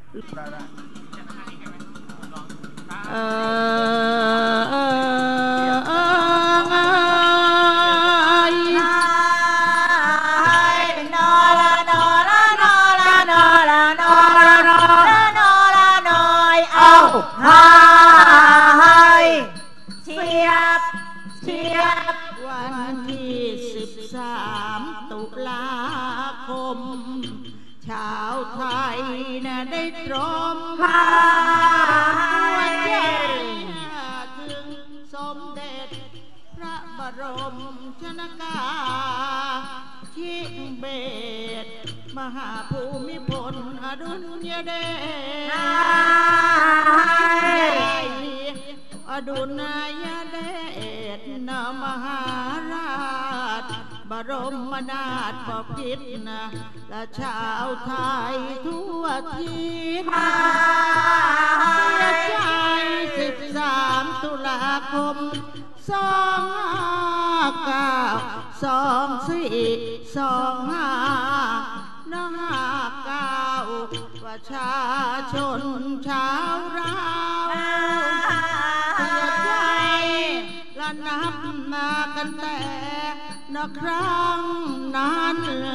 วันที่13 ตุลาคมชาวไทยน่ะได้ตรมพาวันใจถึงสมเด็จพระบรมชนกาธิเบศรมหาภูมิพลอดุลยเดชอดุลยเดชนมหาราชบรมนาถบพิตรนะและชาวไทยทั่วทิศใจ13 ตุลาคม2524-2559ประชาชนชาวเราเสียใจและนับมากันแต่ครั้งนั้น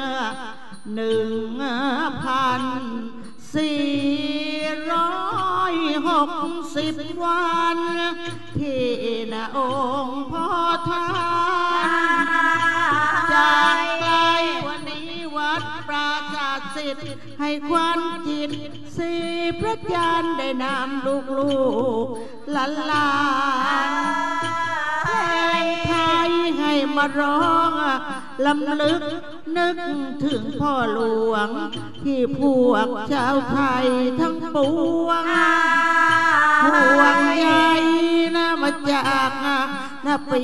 1,460 วันที่หน้าองค์พ่อท่านจากไกลวันนี้วัดปราสาทศิษย์ให้ควันจิตสีพระจันทร์ได้นำลูกหลานเพลงไทยให้มาร้องลำลึกนึกถึงพ่อหลวงที่พวกชาวไทยทั้งปวงห่วงใยนะมาจากปี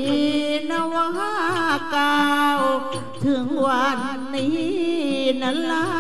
59ถึงวันนี้นั้นเล่า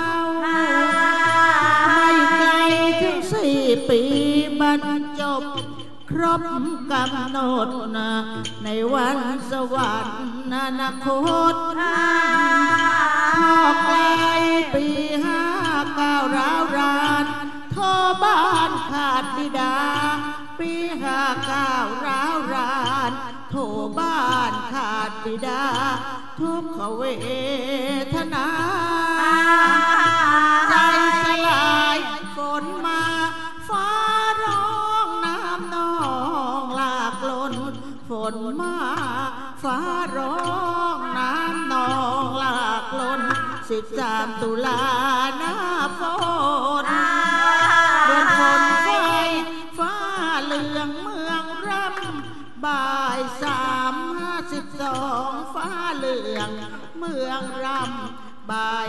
ไม่ไกลถึง4 ปีบรรจบครบกำหนดในวันสวรรคตพอไกลปี59ร้าวรานโทบ้านขาดบิดาปี59ร้าวรานโทบ้านขาดบิดาทุกขเวทนาใจสลายฝนมาฟ้าร้องน้ำนองหลากล้นฝนมาฟ้าร้องน้ำนองหลากล้น13 ตุลาหน้าฝนเดือนฝนไฟฟ้าเหลืองเมืองร่ำบ่าย3:52ฟ้าเหลืองเมืองร่ำบ่าย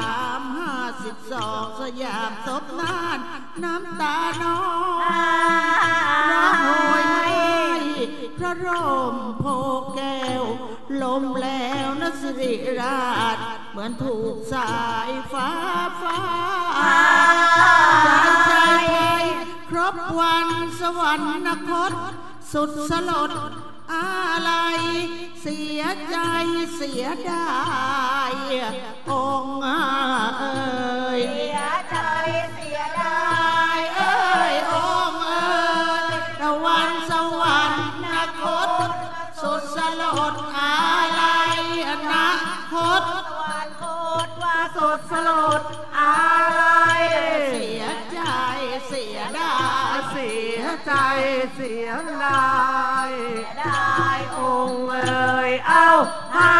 3:52สยามศพนานน้ำตาน้องร้องโหยพระร่มโพแก้วลมแล้วนสิริราชเหมือนถูกสายฟ้าใจครบวันสวรรคตสุดสลดอะไรเสียใจเสียดายองค์เอ๋ยเสียใจเสียดายเอ๋ยองค์เอ๋ยตะวันสวรรคตสุดสลดอะไรนะคตวันคตว่าสุดสลดอะไรเสียใจเสียดายเสียใจเสียดายองค์เอ๋ยเอาให้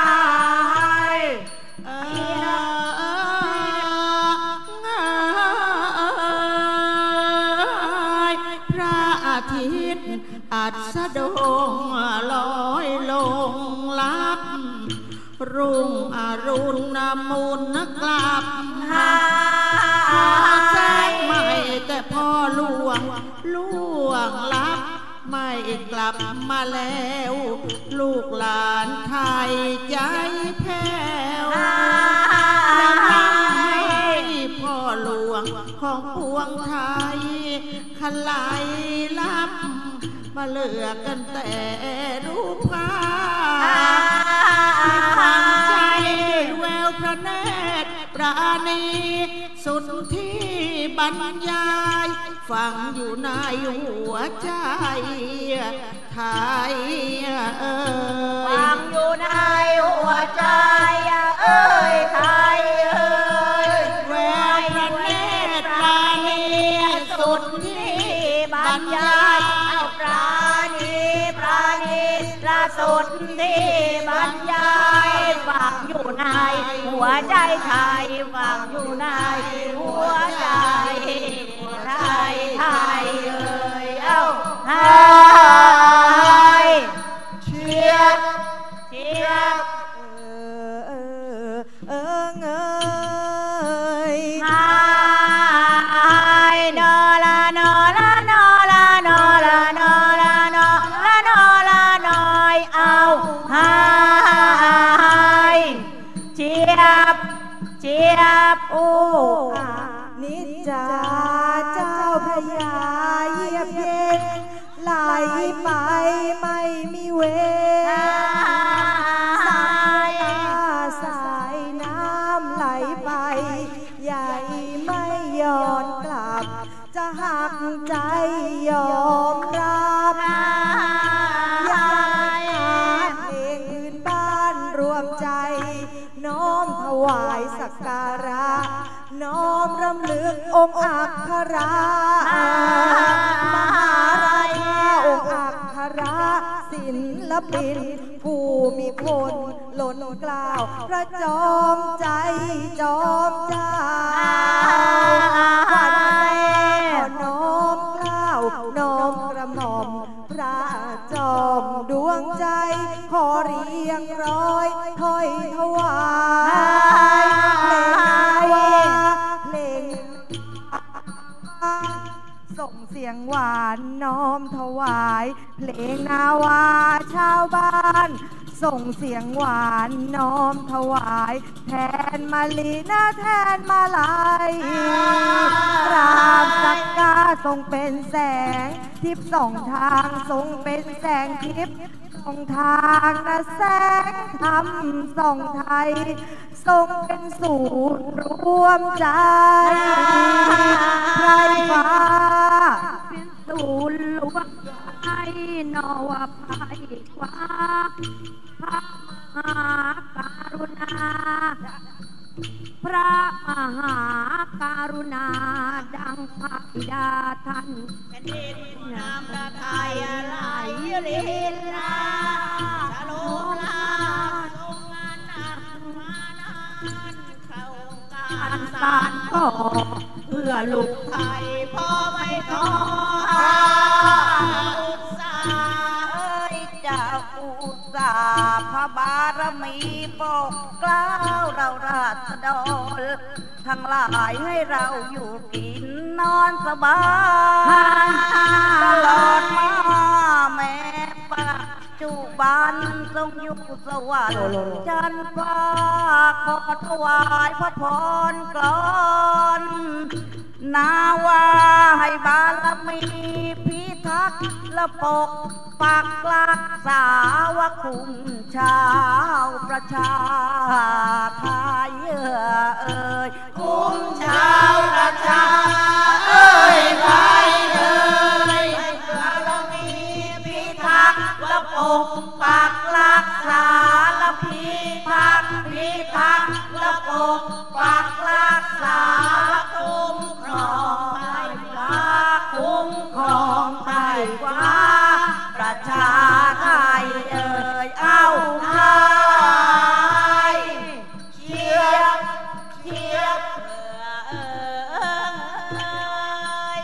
พระอาทิตย์อัสดงลอยลงลับรุ่งอรุณมุนกลับหาแสงไม่แต่พ่อหลวงลับไม่กลับมาแล้วลูกหลานไทยใจแผ่วและนำให้พ่อหลวงของปวงไทยขลายลับมาเหลือกันแต่รูปภาพที่ฟังใจแววพระเนตรปราณีสุดที่บรรยายฟังอยู่ในหัวใจไทยฟังอยู่ในหัวใจเอ้ยไทยเอ้ยแววพระเนตรปราณีสุดที่บรรยายปราณีปราณีละสุดที่บรรยายฟังอยู่ในหัวใจไทยฟังอยู่ในหัวใจไทยไทยเอ้ยเอ้าไทยเชียบเชียบเอ้ยไทยนอละนอละนอละนอละนอละนอละนอละนอยเอาไทยเชียบเชียบอู้นิจาเจ้าพระยาเยียบเย็นไหลไปไม่มีเวรสายน้ำไหลไปใหญ่ไม่ย้อนกลับจะหักใจยอมรับยายเพลงพื้นบ้านรวมใจน้อมถวายสักการะน้อมรำลึกองค์อัครามหาราชาองค์อัครศิลปินผู้มีพลล้นเกล้าพระจอมใจจอมเจ้าวันแน้อมเกล้าน้อมกระหม่อมพระจอมดวงใจขอเรียงร้อยถ้อยถวายเพลงส่งเสียงหวานน้อมถวายเพลงนาวาชาวบ้านส่งเสียงหวานน้อมถวายแทนมาลีนาแทนมาลายรามสักกาทรงเป็นแสงทิพย์ส่องทางทรงเป็นแสงทิพย์ส่องทางนะแสงธรรมส่องไทยทรงเป็นศูนย์รวมใจใครฟ้าเป็นศูนย์รวมใจนวภัยกว่าพระมหากรุณาพระมหากรุณาดังพระบิดาท่านแผ่นดินน้ำพระทัยไหลรินลาชโลลาทรงงานหนักมานานเข้าการสานต่อเพื่อลูกไทยพ่อไม่ท้ออุตสาห์เอ้ยจะอุตสาห์พระบารมีปกเกล้าเราราษฎรทั้งหลายให้เราอยู่กินนอนสบายตลอดมาแม่ปัจจุบันทรงอยู่สวรรค์จันทร์ฟ้าขอถวายพระพรกลอนนาวาให้บารมีพิทักษ์และปกปักรักษาวคุ้มชาวประชาไทยเอ่ยคุ้มชาวประชาเอ่ยไทยเอ่ยบารมีพิทักษ์และปกปักรักษาและพิทักษ์และปกปักรักษาคุ้มครองไทยคุ้มครองไทยกว่าประชาไทยเอ่ยเอาไทยเชียบเชียบเอ่ย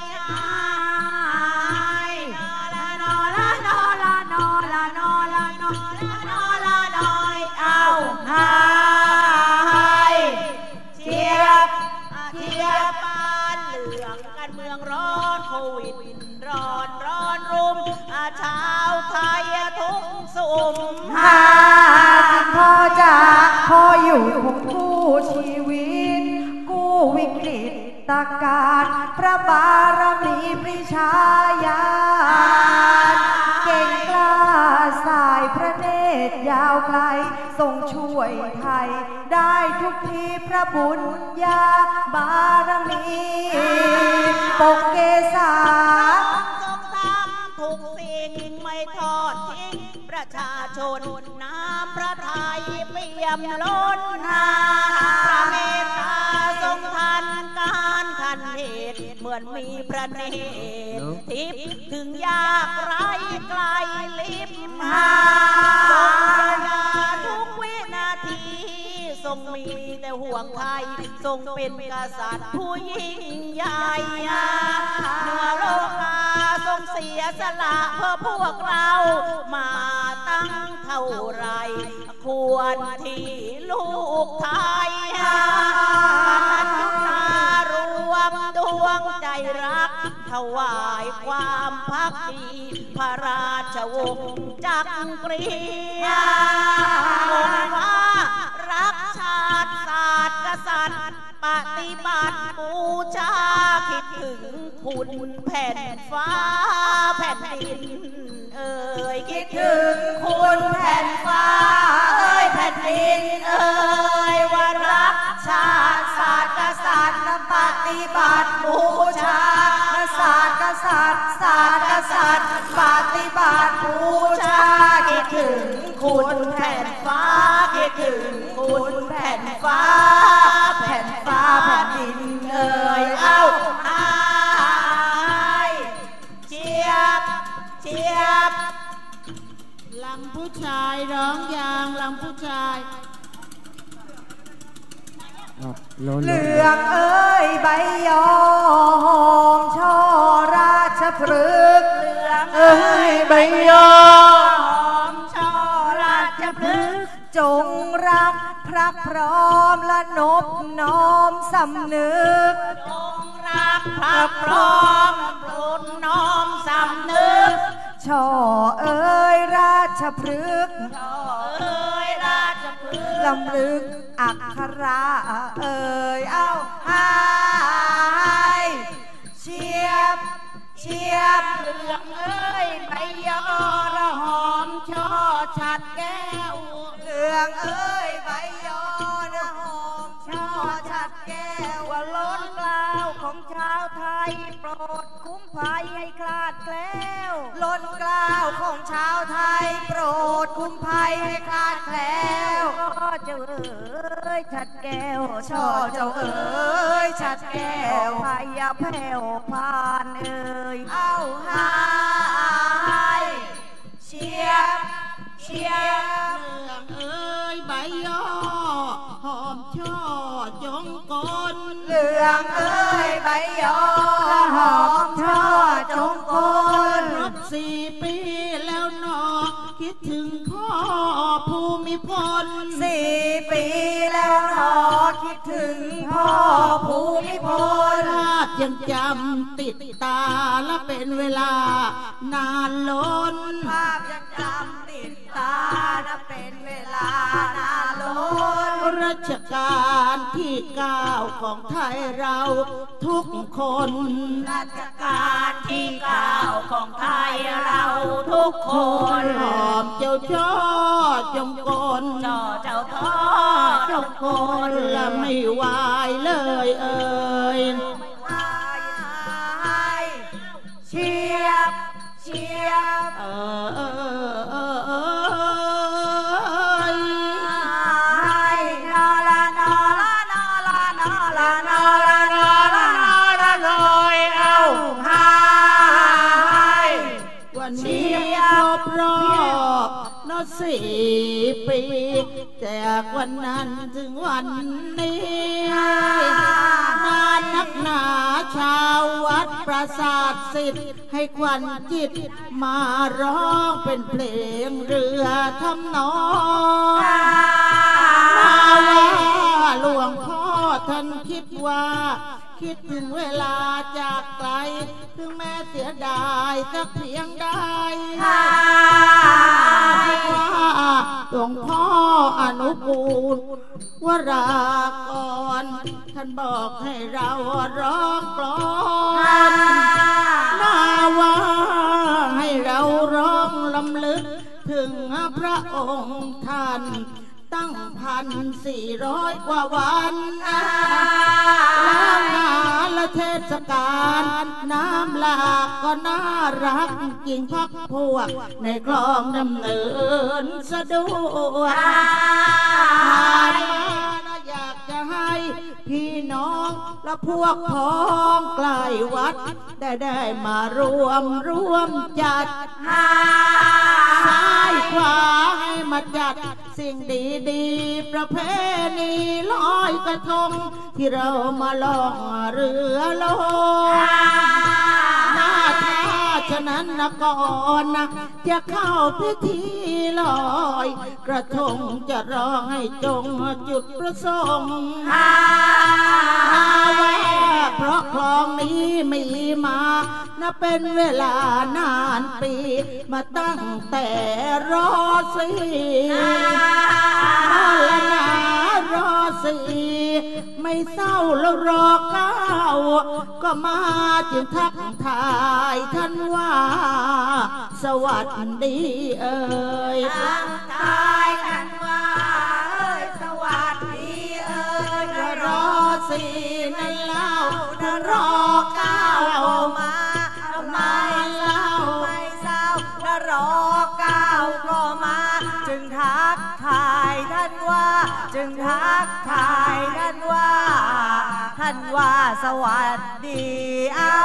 นอละนอละนอละนอละนอละนอละนอละนอยเอาไทยเชียบเชียบบ้านเหลืองกันเมืองร้อนโควิดร้อนรุมชาวไทยทุกสุ่มหาพ่อจ๋าพ่ออยู่คงคู่ชีวิตกู้วิกฤตการพระบารมีปริชาญาณเก่งกล้าสายพระเนตรยาวไกลทรงช่วยไทยดได้ทุกทีพระบุญญาบารมีปกเกษาทรงทำทุกสิ่งไม่ทอดทิ้งประชาชนน้ำพระทัยเปี่ยมล้นพระเมตตาทรงทันการทันเหตุเหมือนมีพระเนตรทิพย์ถึงยากไร้ไกลลิบหาทรงยาทุกวินาทีทรงมีแต่ห่วงไทยทรงเป็นกษัตริย์ผู้ยิ่งใหญ่เหนือโลกาทรงเสียสละเพื่อพวกเรามาตั้งเท่าไรควรที่ลูกไทยนันยุทารวมดวงใจรักถวายความภักดีพระราชวงศ์จักรีองค์ว่ารักชาติศาสตร์กษัตริย์ปฏิบัติบูชาคิดถึงคุณแผ่นฟ้าแผ่นดินคิดถึงคุณแผ่นฟ้าแผ่นดินว่ารักชาติศาสตร์กษัตริย์ปฏิบัติบูชาศาสตร์กษัตริย์ศาสตร์กษัตริย์ปฏิบัติบูชาคิดถึงคุณแผ่นฟ้าคิดถึงคุณแผ่นฟ้าแผ่นฟ้าแผ่นดินเอาเชียบเชียบลำผู้ชายร้องยางลำผู้ชายเหลืองใบยอมช่อราชพฤกษ์เหลืองใบยอมช่อราชพฤกษ์จงรักพระพร้อมและนบน้อมสำนึกจงรักพระพร้อมปลุกน้อมสำนึกช่อราชพฤกษ์ราชพฤกษ์ลำลึกอักขระเอาหายเชียบเชียบเหลืองใบยอระหอมช่อฉัดแก้วเหลืองใบยอระหอมช่อฉัดแก้วว่าล้นกล้าวของชาวไทยโปรดคุ้มภัยให้คลาดแคล้วล้นกล้าวของชาวไทยโปรดคุ้มภัยให้คลาดแคล้วเจ้าฉัดแก้วช่อเจ้าฉัดแก้วพายาแผ่วพานเอาหายเชียบเชียบเหลืองใบยอหอมช่อจงกลเหลืองใบยอหอมช่อจงกลครบ4 ปีแล้วหนอคิดถึงพ่อภูมิพล 4 ปีแล้วหนอคิดถึงพ่อภูมิพลภาพยังจำติดตาและเป็นเวลานานล้นภาพยังจำติดตาและเป็นเวลานานล้นรัชกาลที่9ของไทยเราทุกคนรัชกาลที่9ของไทยเราทุกคนหอมเจ้าช่อจงกลเจ้าช่อจงกลละไม่ไหวเลยเชียบเชียบ 4 ปีจากวันนั้นถึงวันนี้นานนักหนาชาววัดปราสาทสิทธิ์ให้ควันจิตมาร้องเป็นเพลงเรือทำนองมาว่าหลวงพ่อท่านคิดว่าคิดถึงเวลาจากไกลถึงแม้เสียดายสักเพียงใดหลวงพ่ออนุกูลวรากรท่านบอกให้เราร้องกลอนน่าว่าให้เราร้องลำลึกถึงพระองค์ท่านตั้ง1,400 400 กว่าวันแล้วงานและเทศกาลน้ำหลากก็น่ารักจริงพักพวกในคลองดำเนินสะดวกผ่านมาอยากจะให้พี่น้องและพวกพ้องใกล้วัดได้มารวมจัดซ้ายขวาให้มาจัดสิ่งดีๆประเพณีลอยกระทงที่เรามาล่องเรือลงหน้าท่าฉะนั้นนะก่อนนะจะเข้าพิธีลอยกระทงจะร้องให้จงจุดประสงค์เพราะคลองนี้มีมานะเป็นเวลานานปีมาตั้งแต่รอสีรอสีไม่เศร้าแล้วรอเก้าก็มาจึงทักทายท่านว่าสวัสดีเอ่ยทักทายท่านว่าสวัสดีเอ่ยรอสีนั่นเล่ารอเก้ามาทำไมเล่าไม่เศร้ารอเก้าก็มาจึงทักทายท่านว่าจึงทักทายท่านว่าสวัสดีเอา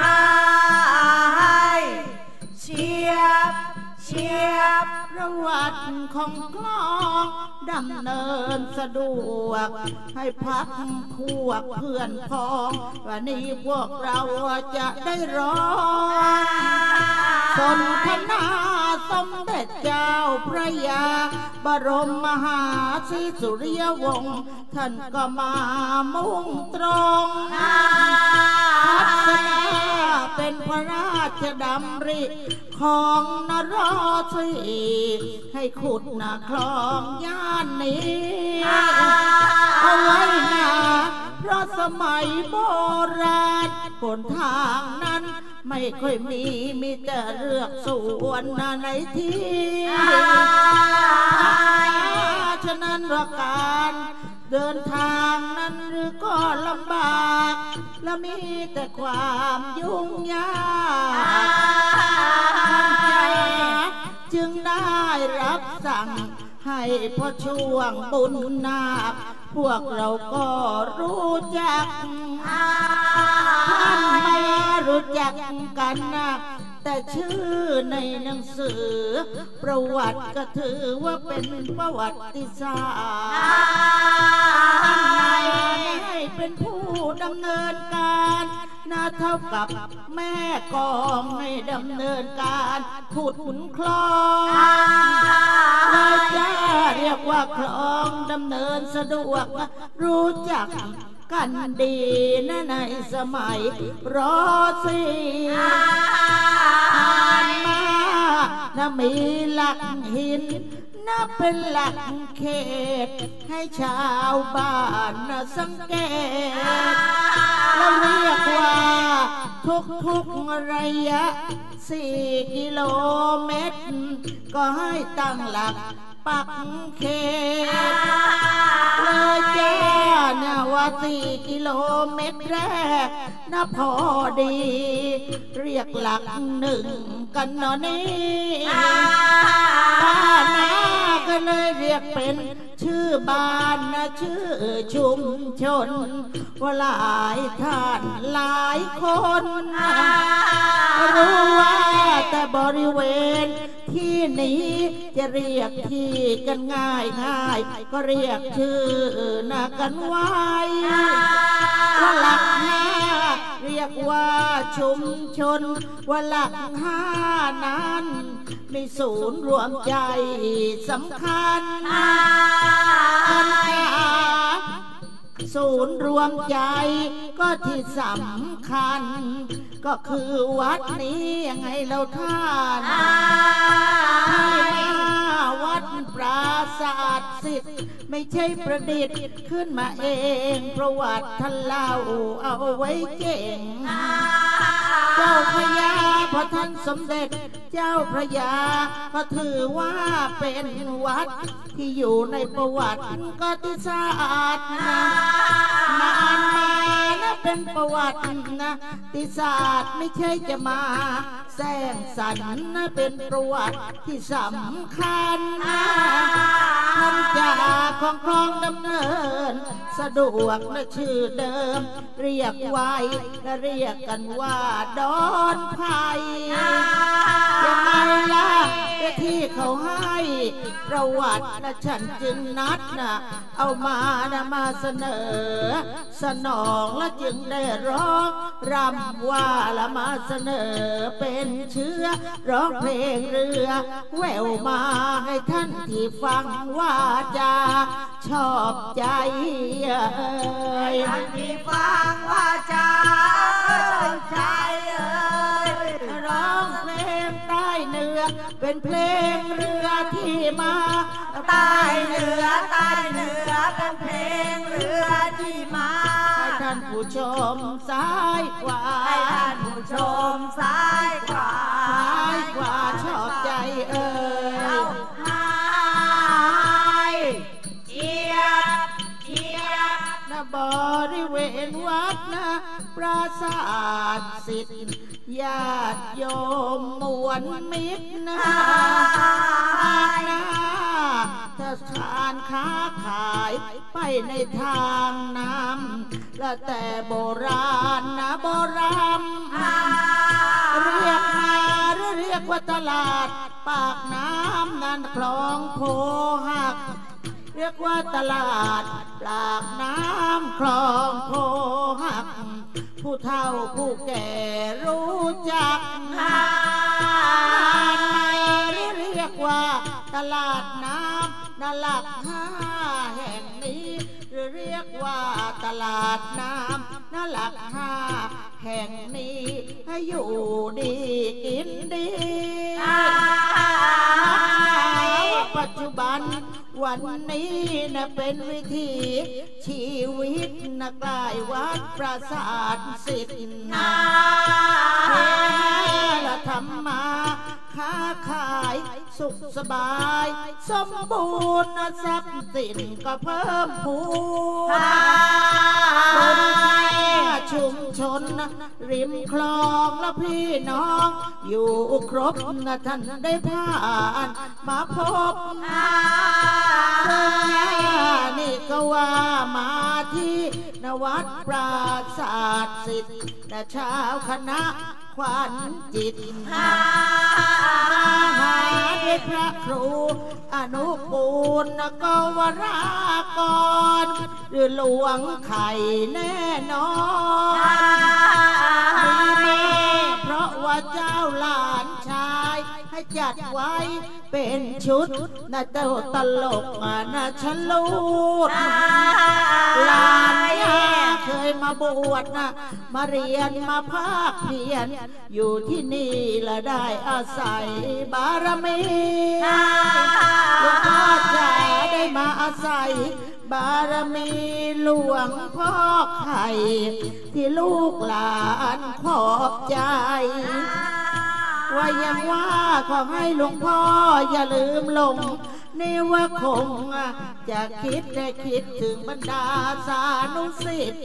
ให้เชียบประวัติของคลองดำเนินสะดวกให้พักพวกเพื่อนพ้องวันนี้พวกเราจะได้ร้องสนทนาสมเด็จเจ้าพระยาบรมมหาศรีสุริยวงศ์ท่านก็มามุ่งตรงทัศนาเป็นพระราชดำริของนรสีให้ขุดนาคลองย่านนี้เอาไว้นะเพราะสมัยโบราณหนทางนั้นไม่ค่อยมีแต่เลือกสวนในที่ฉะนั้นว่าการเดินทางนั้นหรือก็ลำบากและมีแต่ความยุ่งยากจึงได้รับสั่งให้พอช่วงบุญนาคพวกเราก็รู้จักท่านมารู้จักกันนะแต่ชื่อในหนังสือประวัติก็ถือว่าเป็นประวัติศาสตร์ท่านนายให้เป็นผู้ดำเนินการน่าเท่ากับแม่กองให้ดำเนินการขุดคลองเลยจะเรียกว่าคลองดำเนินสะดวกรู้จักกันดีนะในสมัยรอสีผ่านมานะมีหลักหินนะเป็นหลักเขตให้ชาวบ้านนะสังเกตแล้วเรียกว่าทุกระยะ4 กิโลเมตรก็ให้ตั้งหลักปักเขตเลยแจ้นะว่า4 กิโลเมตรแรกนะพอดีเรียกหลัก1กันเนาะนี่บ้านนาก็เลยเรียกเป็นชื่อบ้านนะชื่อชุมชนว่าหลายท่านหลายคนรู้ว่าแต่บริเวณที่นี้จะเรียกที่กันง่ายก็เรียกชื่อนะกันไว้ว่าหลัก5เรียกว่าชุมชนว่าหลัก5นั้นมีศูนย์รวมใจสำคัญศูนย์รวมใจก็ที่สำคัญก็คือวัดนี้ยังไงเราท่านวัดปราสาทสิทธิ์ไม่ใช่ประดิษฐ์ขึ้นมาเองประวัติท่านเล่าเอาไว้เก่งเจ้าพญาพระท่านสมเด็จเจ้าพระยาก็ถือว่าเป็นวัดที่อยู่ในประวัติศาสตร์นานมานะเป็นประวัติศาสตร์ไม่ใช่จะมาแสร้งสรรค์นะเป็นประวัติที่สำคัญท่านจากของคลองดำเนินสะดวกและชื่อเดิมเรียกไว้และเรียกกันว่าดอนไผ่ยังไงล่ะที่เขาให้ประวัตินะฉันจึงนัดนะเอามาเสนอสนองและจึงได้ร้องรำว่าละมาเสนอเป็นเชื้อร้องเพลงเรือแววมาให้ท่านที่ฟังว่าจะชอบใจท่านที่ฟังว่าจะชอบใจร้องเพลงใต้เหนือเป็นเพลงเรือที่มาใต้เหนือเป็นเพลงเรือที่มาให้ท่านผู้ชมซ้ายขวาให้ท่านผู้ชมซ้ายขวาชอบใจเจียบนะบริเวณวัดนะปราสาทศิษย์ญาติโยมมวลมิตรนะถ้าทานค้าขายไปในทางน้ำและแต่โบราณเรียกว่าตลาดปากน้ำนั่นคลองโพหักเรียกว่าตลาดปากน้ำคลองโพหักผู้เฒ่าผู้แก่รู้จักเรียกว่าตลาดน้ำหลัก5แห่งนี้เรียกว่าตลาดน้ำหลัก5แห่งนี้ให้อยู่ดีกินดีปัจจุบันวันนี้นะเป็นวิถีชีวิตนะใกล้วัดปราสาทศิษย์และธรรมะค้าขายสุขสบายสมบูรณ์ทรัพย์สินก็เพิ่มพูนชุมชนริมคลองและพี่น้องอยู่ครบนะท่านได้ผ่านมาพบนี่ก็ว่ามาที่นวัดปราสาทศิษย์และชาวคณะขวัญจิตมหาได้พระครูอนุปูลกวรากรหรือหลวงไข่แน่นอนเพราะว่าเจ้าหลานชายให้จัดไว้เป็นชุดนะเจ้าตลกนะฉลูดหลานเคยมาบวชนะมาเรียนมาภาคเพียรอยู่ที่นี่ละได้อาศัยบารมีหลวงพ่อจะได้มาอาศัยบารมีหลวงพ่อไข่ที่ลูกหลานขอบใจว่ายังว่าขอให้หลวงพ่ออย่าลืมลงนี่ว่าคงจะคิดถึงบรรดาสานุศิษย์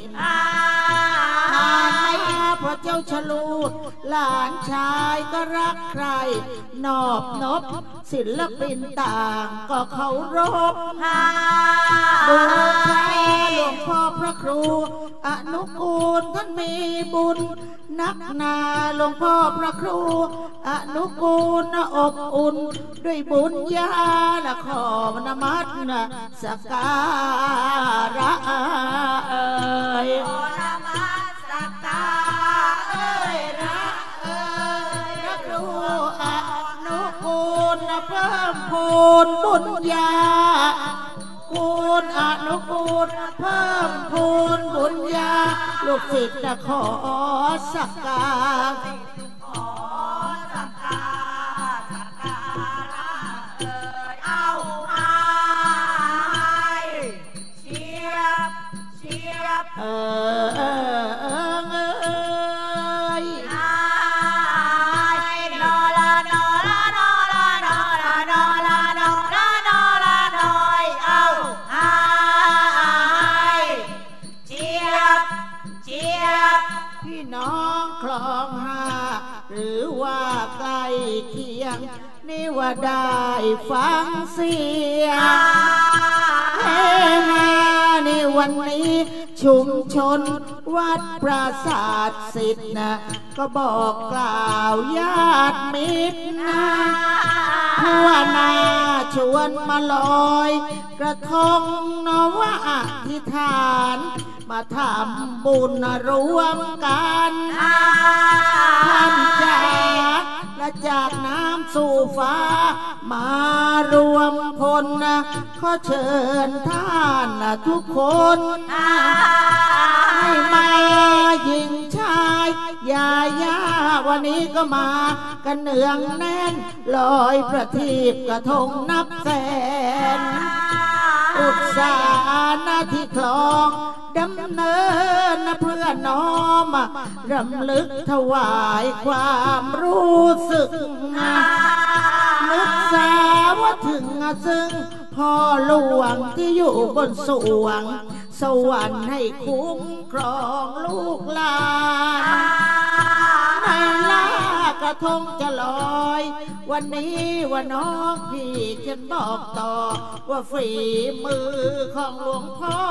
พระเจ้าฉลูดหลานชายก็รักใครนอบนบศิลปินต่างก็เคารพบูชาหลวงพ่อพระครูอนุกูลท่านมีบุญนักหนาหลวงพ่อพระครูอนุกูลอบอุ่นด้วยบุญญาและขอนมัสสักการะพระครูอนุกูลเพิ่มพูนบุญญากูลอนุกูลเพิ่มพูนบุญญาลูกศิษย์จะขอสักการะองคลองห้าหรือว่าใกล้เคียงนี่ว่าได้ฟังเสียงเฮฮาในวันนี้ชุมชนวัดปราสาทศิษย์นะก็บอกกล่าวญาติมิตรนะว่านาชวนมาลอยกระทงนว่าอธิษฐานมาทำบุญรวมกันท่านจากและจากน้ำสู่ฟ้ามารวมพลนะขอเชิญท่านทุกคนให้มาหญิงชายยายาวันนี้ก็มากันเนืองแน่นลอยประทีปกระทงนับแสนอุตสาหนาที่คลองดำเนินเพื่อน้อมรำลึกถวายความรู้สึกนึกสาวถึงซึ่งพ่อหลวงที่อยู่บนสวงสวรรค์ให้คุ้มครองลูกหลานในลากระทงจะลอยวันนี้ว่าน้องพี่ฉันบอกต่อว่าฝีมือของหลวงพ่อ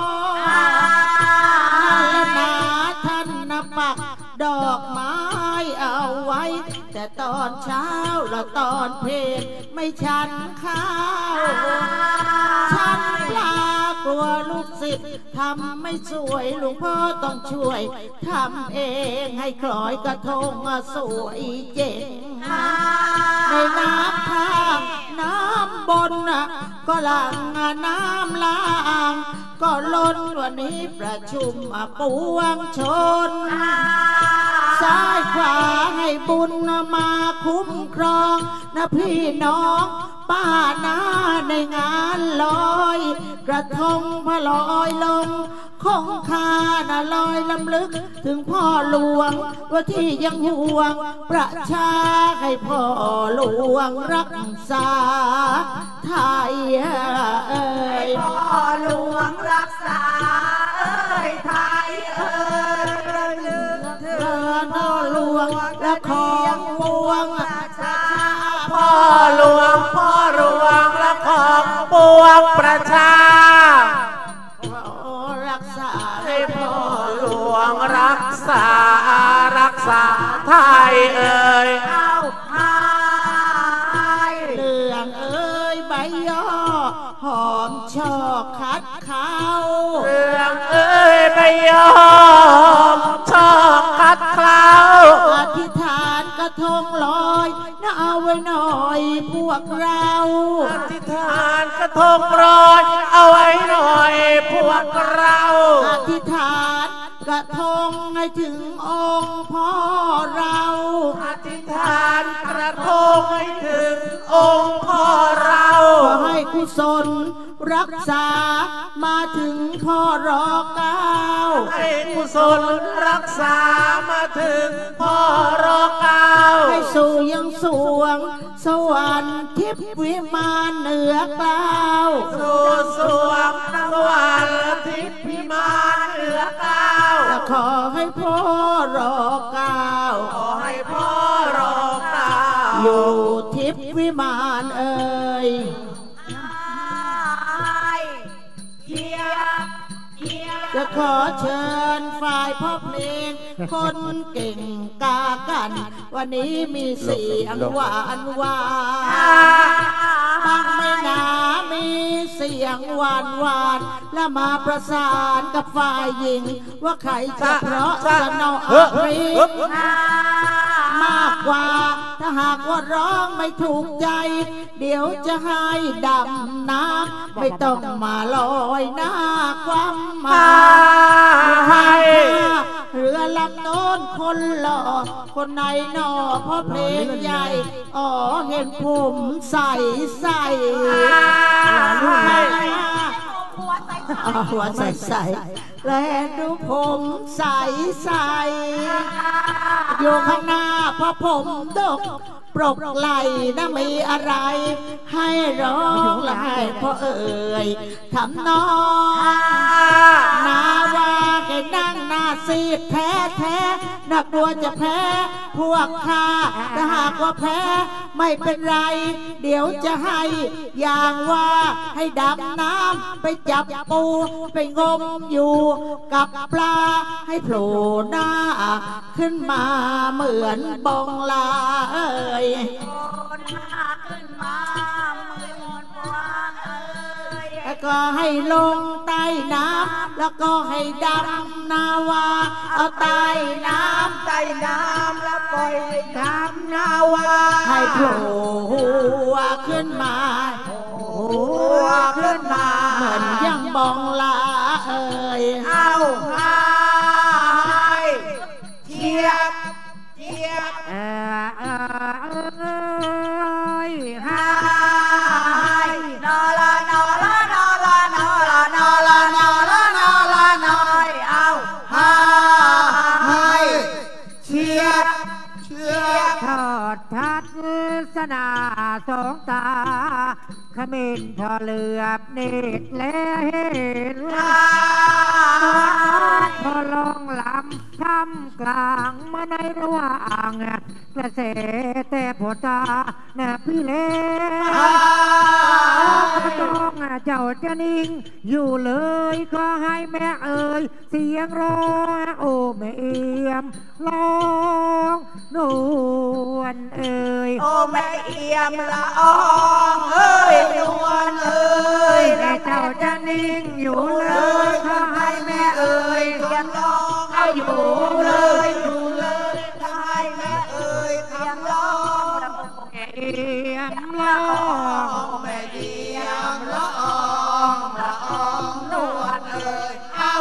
นาท่านนปักดอกไม้เอาไว้แต่ตอนเช้าและตอนเพลนไม่ฉันข้าวฉันปลากลัวลูกศิษย์ทำไม่สวยหลวงพ่อต้องช่วยทำเองให้คล้อยกระทงสวยเจ๋งในน้ำข้างน้ำบนก็หลังน้ำล้างก็ล้นวันนี้ประชุมปวงชนซ้ายขวาให้บุญมาคุ้มครองนะพี่น้องป้านาในงานลอยกระทงพลอยลงคงคานะลอยลำลึกถึงพ่อหลวงว่าที่ยังห่วงประชาให้พ่อหลวงรักษาไทยพ่อหลวงรักษาไทยระลึกถึงพ่อหลวงและของปวงพ่อหลวงและของปวงประชารักษาให้พ่อหลวงรักษาไทยเอาไทยเรื่องใบย่อหอมช่อคัดเขาเรื่องใบย่อช่อคัดเขาอธิษฐานกระทงลอยน่าเอาไว้หน่อยพวกเราอธิษฐานกระทงลอยเอาไว้หน่อยพวกเราอธิษฐานกระทงให้ถึงองค์พ่อเราอธิษฐานกระทงให้ถึงองค์พ่อเราขอให้กุศลรักษามาถึงพ่อรอเก้าให้กุศลรักษามาถึงพ่อรอเก้าให้สู่ยังสวงสวรรค์ทิพย์วิมานเหนือกล่าวสู่สวงสวรรค์ทิพย์วิมานเหนือกล่าวขอให้พ่อรอเก้าขอให้พ่อรอเก้าอยู่ทิพย์วิมานจะขอเชิญฝ่ายพ่อเพลงคนเก่งกากันวันนี้มีเสียงหวานฟังไม่นามีเสียงหวานและมาประสานกับฝ่ายหญิงว่าใครจะเพราะสนอริมากกว่าถ้าหากว่าร้องไม่ถูกใจเดี๋ยวจะให้ดำน้ำไม่ต้องมาลอยหน้าความมาให้เรือลำโน้นคนหล่อคนในนอเพราะเพลงใหญ่เห็นผมใส่หัวใส่และดูผมใส่อยู่ข้างหน้าเพราะผมดกปรกไหลนะมีอะไรให้ร้องไห้เพราะทำน้องนาว่าแกนั่งหน้าซีดแท้แท้น่ากลัวจะแพ้พวกข้าถ้าหากว่าแพ้ไม่เป็นไรเดี๋ยวจะให้อย่างว่าให้ดำน้ำไปจับปูไปงมอยู่กับปลาให้โผล่หน้าขึ้นมาเหมือนบองลาเอ้ยขึ้นมาเหมือนบองเอ้ยแล้วก็ให้ลงใต้น้ำแล้วก็ให้ดำนาวาเอาใต้น้ำแล้วปล่อยดำนาวาให้โผล่หัวขึ้นมาเหมือนยังบองลาเอ้ยเอาเทียบนอลานอลานอลานอลานอลานอลานอลานอยเอาเชียบทอดทัศสนาสองตาขมิ้นพอเหลือบเนตรและเห็นพอลงลำทำกลางมาในระหว่างกระแสแต่พอตาพี่เล็กต้องเจ้าจะนิ่งอยู่เลยก็ให้แม่เอ่ยเสียงร้องโอ้แม่เอี่ยมร้องนวลเอ่ยโอ้แม่เอี่ยมละอองเอ้ยนวลเอ่ยแต่เจ้าจะนิ่งอยู่เลยก็ให้แม่เอ่ยเสียงร้องเอาอยู่เลยก็ให้แม่เอ่ยเสียงร้องแม่เอี่ยมร้องแม่เอี่ยมละอองนวลเอ่ยเอา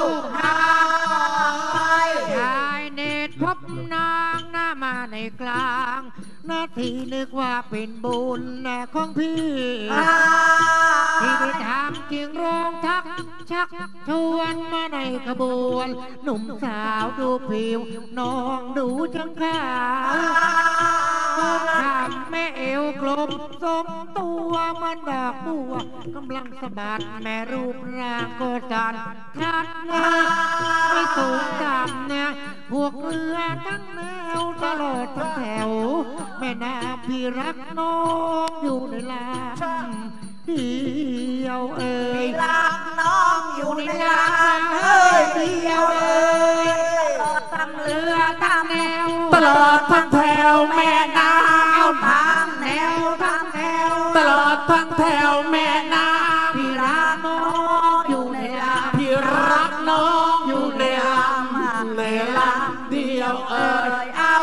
ชายเนตรพบนางหน้ามาในกลางนาทีนึกว่าเป็นบุญของพี่ที่ได้ทำจึงร้องทักชักชวนมาในขบวนหนุ่มสาวดูผิวน้องดูจังขาวทำแม่เอวกลมสมตัวมันดอกบัวกำลังสะบัดแม่รูปร่างก็สั่นทัดไม่สูงต่ำพวกเรือทั้งแนวตลอดทั้งแถวแม่นาพี่รักน้องอยู่ในลำเดียวเอ่ยรักน้องอยู่ในลำเอ้ยเดียวเอ่ยทั้งเรือทั้งแนวตลอดทั้งแถวแม่นาทั้งแนวตลอดทั้งแถวแม่นาพี่รักน้องอยู่ในลำพี่รักน้องอยู่ในลำเดียวเอ่ยเอา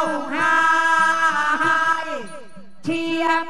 เทียบ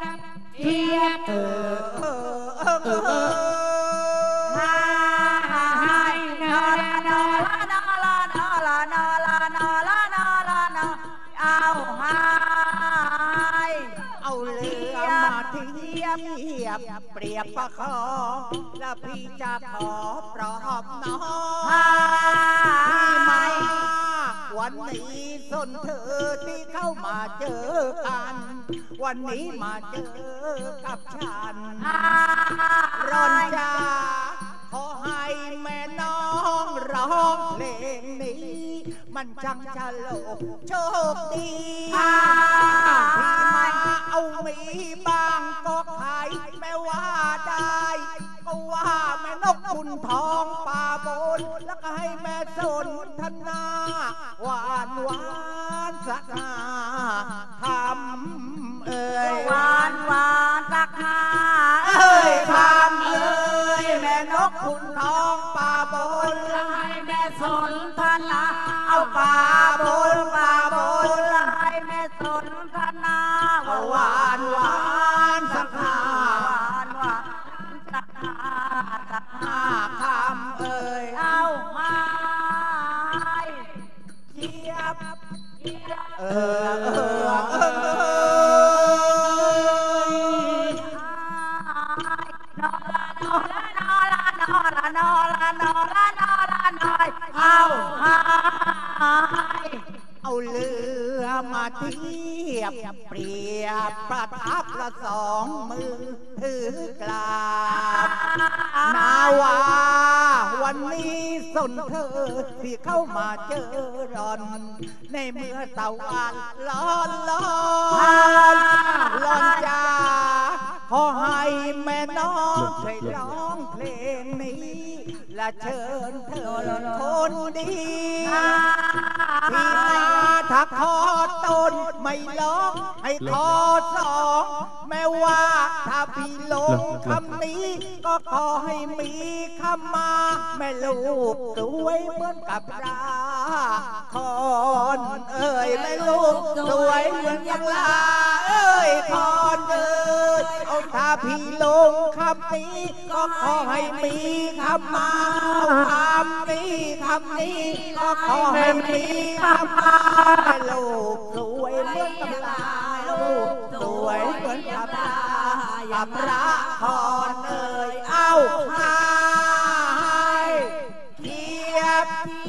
เอาเรือมาเทียบเปรียบประคองและพี่จะขอปลอบน้องพี่ไม่วันนี้สนเธอที่เข้ามาเจอกันวันนี้มาเจอกับฉันร้อนจ้าขอให้แม่น้องร้องเพลงนี้มันจังจะโลกโชคดีพี่มาเอามีบางก็ขายแม่ว่าได้ก็ว่าแม่นกขุนทองป่าบนแล้วก็ให้แม่สนทนาหวานสักนาคำเอ่ยหวานสักนาเอ้ยคำเอ่ยแม่นกขุนทองป่าบนแล้วให้แม่สนทนาเอาป่าบนแล้วให้แม่สนทนาหวานสักนาคำเอ่ยเอาเทียบเอาเรือมาเทียบเปรียบประทับละสองมือถือกราบนาวาวันนี้สนเธอที่เข้ามาเจอรอนในเมื่อตะวันร้อนจ้าขอให้แม่น้องช่วยร้องเพลงนี้และเชิญเธอคนดีที่มาถ้าขอต้นไม่ร้องให้ขอสองแม้ว่าถ้าพี่ลงคำนี้ก็ขอให้มีคำมาแม่ลูกสวยเหมือนกับราคอนเอ้ยแม่ลูกสวยเหมือนกับลาเอ้ยคอนเอ้ยเอาถ้าพี่ลงคำนี้ก็ขอให้มีคำมาคำนี้ก็ขอให้มีคำมาแม่ลูกสวยเหมือนกับลาลูกสวยเหมือนกับลาอย่าพระคอนเอ้ยเอาให้เทียบ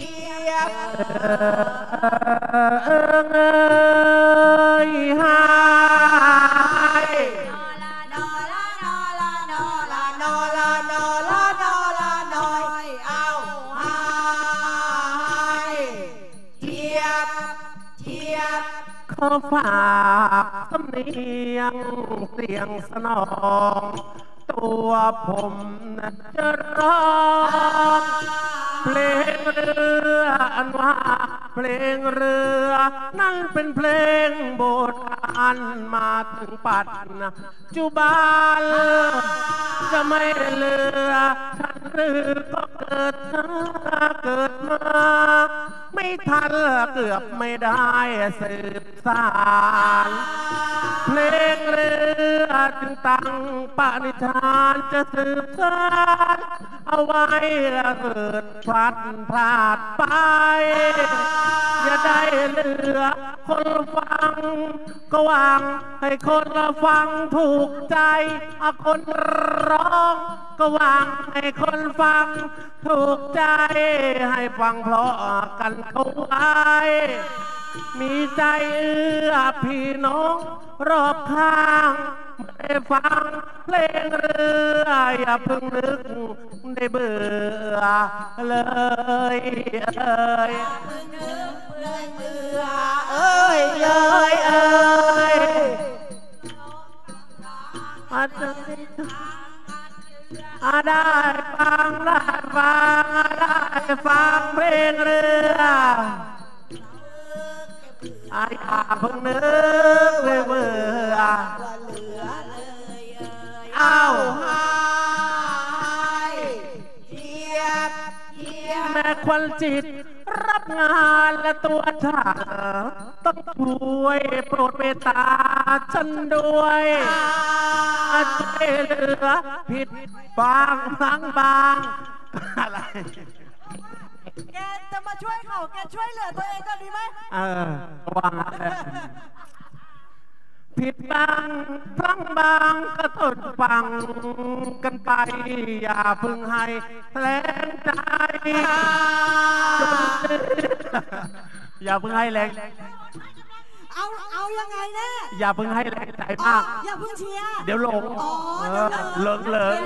ขอฝากสำเนียงเสียงสนองตัวผมนั้นจะร้องเพลงเรืออันว่าเพลงเรือนั่นเป็นเพลงโบราณมาถึงปัจจุบันจะไม่เรือฉันหรือก็เกิดมาไม่ทันเกือบไม่ได้สืบสานเพลงเรือจึงตั้งปณิธานจะสืบสานเอาไว้แล้วเกิดพลัดพลาดไปอย่าได้เรือคนฟังก็หวังให้คนฟังถูกใจคนร้องก็หวังให้คนฟังถูกใจให้ฟังเพราะกันเขาไว้มีใจเอื้อพี่น้องรอบข้างไม่ฟังเพลงเรืออย่าเพิ่งนึกได้เบื่อเลยได้ฟังเพลงเรืออย่าเพิ่งนึกเลยเบื่อเอาให้เทียบแม่ควันจิตรับงานและตัวเธอต้องช่วยโปรดเมตตาฉันด้วยช่วยเหลือผิดบางอะไรแกจะมาช่วยเขาแกช่วยเหลือตัวเองก็ดีไหมวางผิดบางพลั้งบางก็ทนฟังกันไปอย่าพึงให้แถลงใจอย่าพึงให้แรงเอายังไงแน่อย่าพึงให้แรงใจมากอย่าพึงเชียร์เดี๋ยวหลงเลิก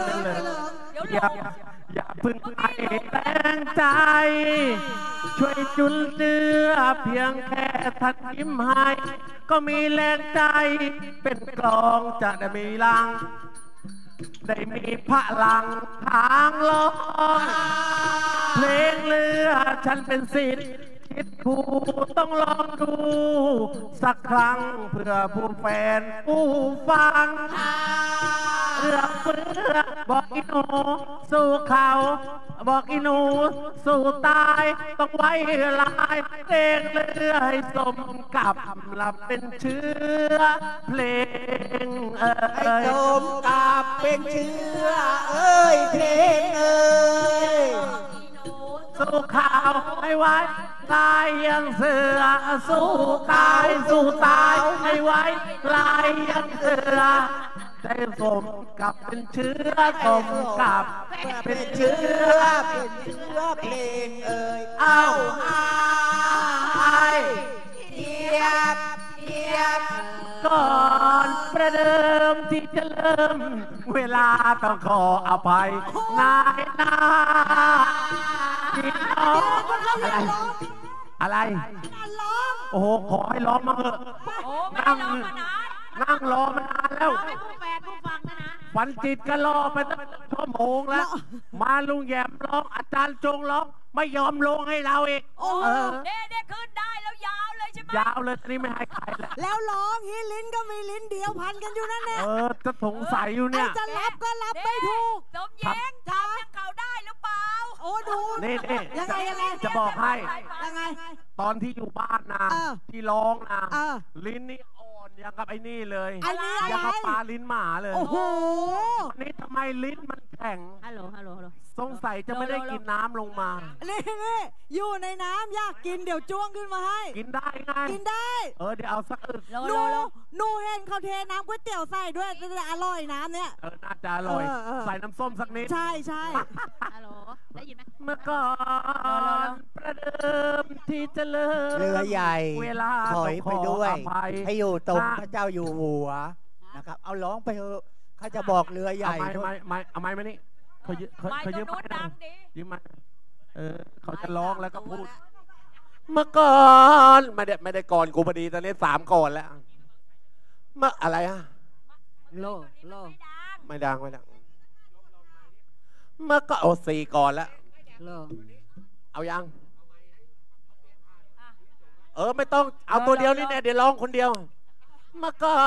อย่าพึงให้แรงใจช่วยจุนเจือเพียงแค่ทัดยิ้มให้ก็มีแรงใจเป็นกลองจะได้มีลังได้มีพลังทางลองเพลงเรือฉันเป็นศิษย์คิดผู้ต้องลองดูสักครั้งเพื่อผู้แฟนผู้ฟังเรือบอกอีหนูสู่เขาบอกอีหนูสู่ตายต้องไว้ลายเพลงเรือให้สมกับหลับเป็นเชื้อเพลงให้สมกับเป็นเชื้อเพลงสู่ข่าวให้ไว้ตายยังเสือสู้ตายให้ไว้ลายยังเสือใจสมกับเป็นเชื้อสมกับเป็นเชื้อเพลงเอาให้เทียบที่จะเริ่มเวลาต้องขออภัยนายนาพี่น้องอะไรโอ้โหขอให้ร้องมาเถอะนั่งรอมานานแล้วฝันจิตก็รอไปตั้งชั่วโมงแล้วมาลุงแยมร้องอาจารย์จงร้องไม่ยอมลงให้เราอีกเด็ขึ้นได้แล้วยาวเลยใช่ไหมยาวเลยตอนนี้ไม่ให้ใครแล้วร้องฮีลิ้นก็มีลิ้นเดียวพันกันอยู่นั่นแหละจะสงสัยอยู่เนี่ยจะรับก็รับไม่ถูกสมเย็งทำยังเขาได้หรือเปล่าโอ้ดูนี่ยังไงจะบอกให้ยังไงตอนที่อยู่บ้านนะที่ร้องนะลิ้นนี่ยังกับไอ้นี่เลยยังกับปลาลิ้นหมาเลยโอ้โหนี่ทำไมลิ้นมันแข็งฮัลโหลสงสัยจะไม่ได้กินน้ำลงมานี่อยู่ในน้ำอยากกินเดี๋ยวจ้วงขึ้นมาให้กินได้ไงกินได้เดี๋ยวเอาสักหนูเห็นเขาเทน้ำก๋วยเตี๋ยวใส่ด้วยจะอร่อยน้ำเนี่ยน่าจะอร่อยใส่น้ำส้มสักนิดใช่ฮัลโหลได้ยินไหมเมื่อก่อนประเดิมที่จะเลิกเรือใหญ่เวลาถอยไปด้วยให้อยู่ตรงพระเจ้าอยู่หัวนะครับเอาร้องไปเถอะเขาจะบอกเรือใหญ่เอาไม้มานี่เขายืมมายืมมาเขาจะร้องแล้วก็พูดเมื่อก่อนไม่ได้ก่อนกูพอดีตอนนี้3ก่อนแล้วเมื่ออะไรโลไม่ดังเมื่อก็4ก่อนแล้วเอายังไม่ต้องเอาตัวเดียวนี่แน่เดี๋ยวร้องคนเดียวเมื่อก็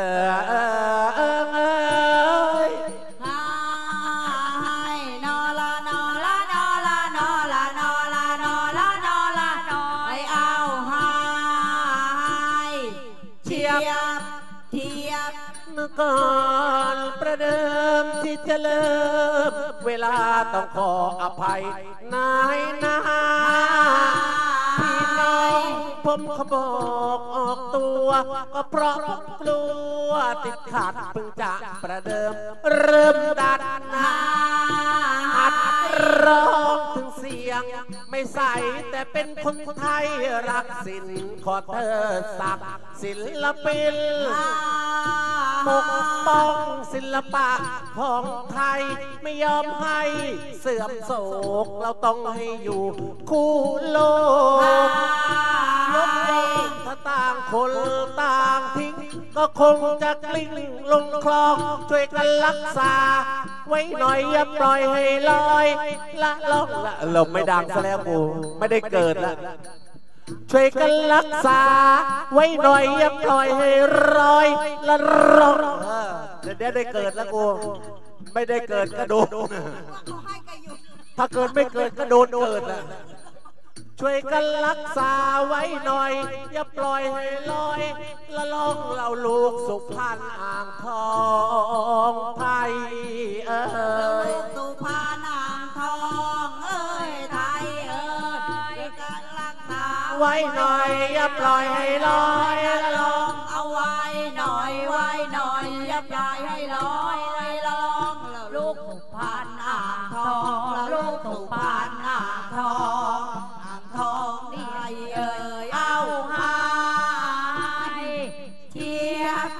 ก่อนประเดิมที่จะเริ่มเวลาต้องขออภัยนายนาพี่น้องผมขบอกออกตัวก็เพราะผมกลัวติดขัดเพิ่งจะประเดิมเริ่มดัดนาหัดร้องถึงเสียงไม่ใสแต่เป็นคนไทยรักศิลป์ขอเธอสักศิลปินปกป้องศิลปะของไทยไม่ยอมให้เสื่อมโศกเราต้องให้อยู่คู่โลกยกเว้นถ้าต่างคนต่างทิ้งก็คงจะกลิ้งลงคลองช่วยกันรักษาไว้หน่อยอย่าปล่อยให้ลอยละล่องละลมไม่ดังซะแล้วกูไม่ได้เกิดละช่วยกันรักษาไว้หน่อยอย่าปล่อยให้รอยละร้องเดี๋ยวได้เกิดแล้วกูไม่ได้เกิดก็โดนถ้าเกิดไม่เกิดก็โดนเกิดแหละช่วยกันรักษาไว้หน่อยอย่าปล่อยให้ลอยละล่องเราลูกสุพรรณอ่างทองไทยสุพรรณอ่างทองไทยกันรักษาไว้หน่อยอย่าปล่อยให้ลอยละล่องเอาไว้หน่อยอย่าปล่อยให้ลอยละล่องลูกสุพรรณอ่างทองลูกสุพรรณอ่างทองนี่เอาหายเทียบ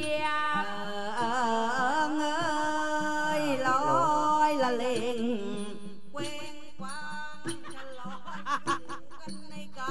ลอยละเลงเว้งกว้างฉลองกันใน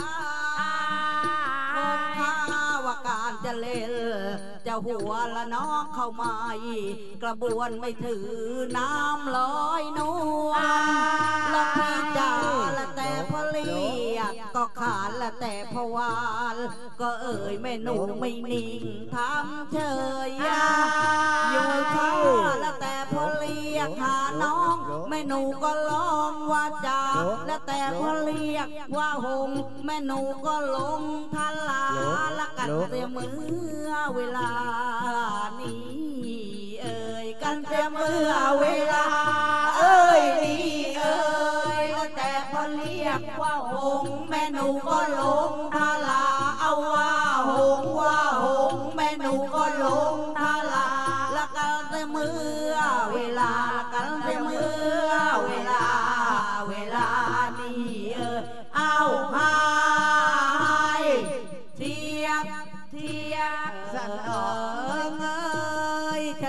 การข้าว่าการจะเล่นจะหัวละน้องเข้ามาอีกกระบวนไม่ถือน้ำลอยนวลละพี่จ๋าละแต่พอเรียกก็ขาดละแต่พวานก็แม่หนูไม่นิ่งทำเฉยอยู่ข้าละแต่พอเรียกหาน้องแม่หนูก็ร้องว่าจ๋าละแต่พอเรียกว่าหงแม่หนูก็ลงทลาละกันเสียมือเวลานี้กันเสียมือเวลานี้แล้วแต่พอเรียกว่าหงแม่หนูก็ลงทลาเอาว่าหงแม่หนูก็ลงทลาละกันเสียมือเวลากันเสียมือเวลานี้เอาหายเทียบสันฉ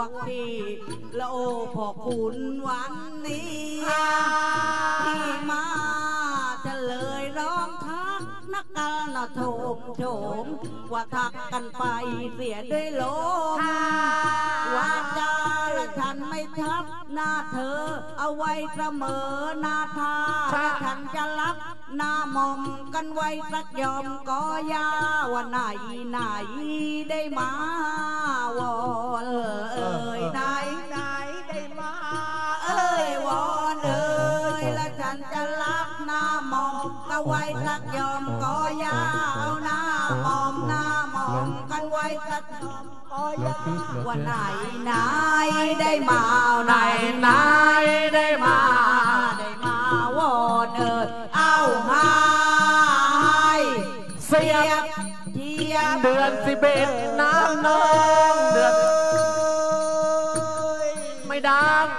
กพี่และโอพ่อคุณวันนี้ที่มาจะเลยร้องทักนักการนะโถมโฉมว่าทักกันไปเสียด้วยลมว่าจาและฉันไม่ทับหน้าเธอเอาไว้เสมอหน้าทาฉันจะรับหน้ามอมกันไว้สักยอมก็ยาว่าไหนไหนได้มาวอนเอ่ยไหนไหนได้มาเอ้ยวอนเอ่ยและฉันจะรับหน้ามอมกันไว้สักยอมก็ยาเอาหน้ามอมกันไว้สักยอมก็ยาว่าไหนไหนได้มาไหนไหนได้มาวอนเอ่ยเอาหายเสียบเทียบเดือน11น้ำนองเดือนไม่ดัง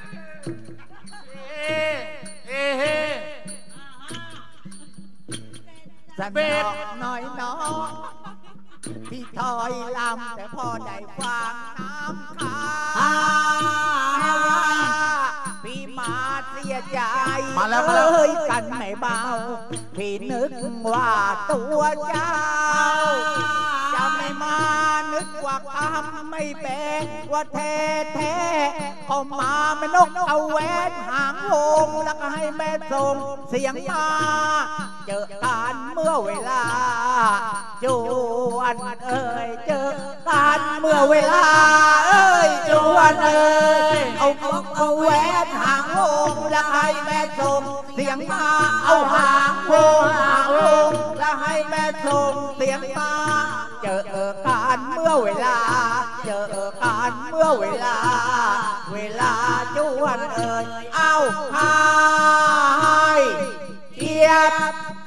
สนอน้อยน้องพี่ถอยลำแต่พอได้ฟังน้ำค้างพี่มาเสียใจมาแล้วกันไม่เบาพี่นึกว่าตัวเจ้าจะไม่มานึกว่าคำไม่แปลว่าแท้ก็มาไม่นกเอาแหวนหางวงแล้วก็ให้แม่ส่งเสียงมาเจอกันเมื่อเวลาจวนเอ่ยเจอกันเมื่อเวลาเอ้ยจวนเอ่ยเอาแหวนหางวงแล้วให้แม่ส่งเสียงมาเอาหางวงแล้วให้แม่ส่งเสียงมาเจอกันเมื่อเวลาเจอกันเมื่อเวลาจวนเอ่ยเอาหายเทียบ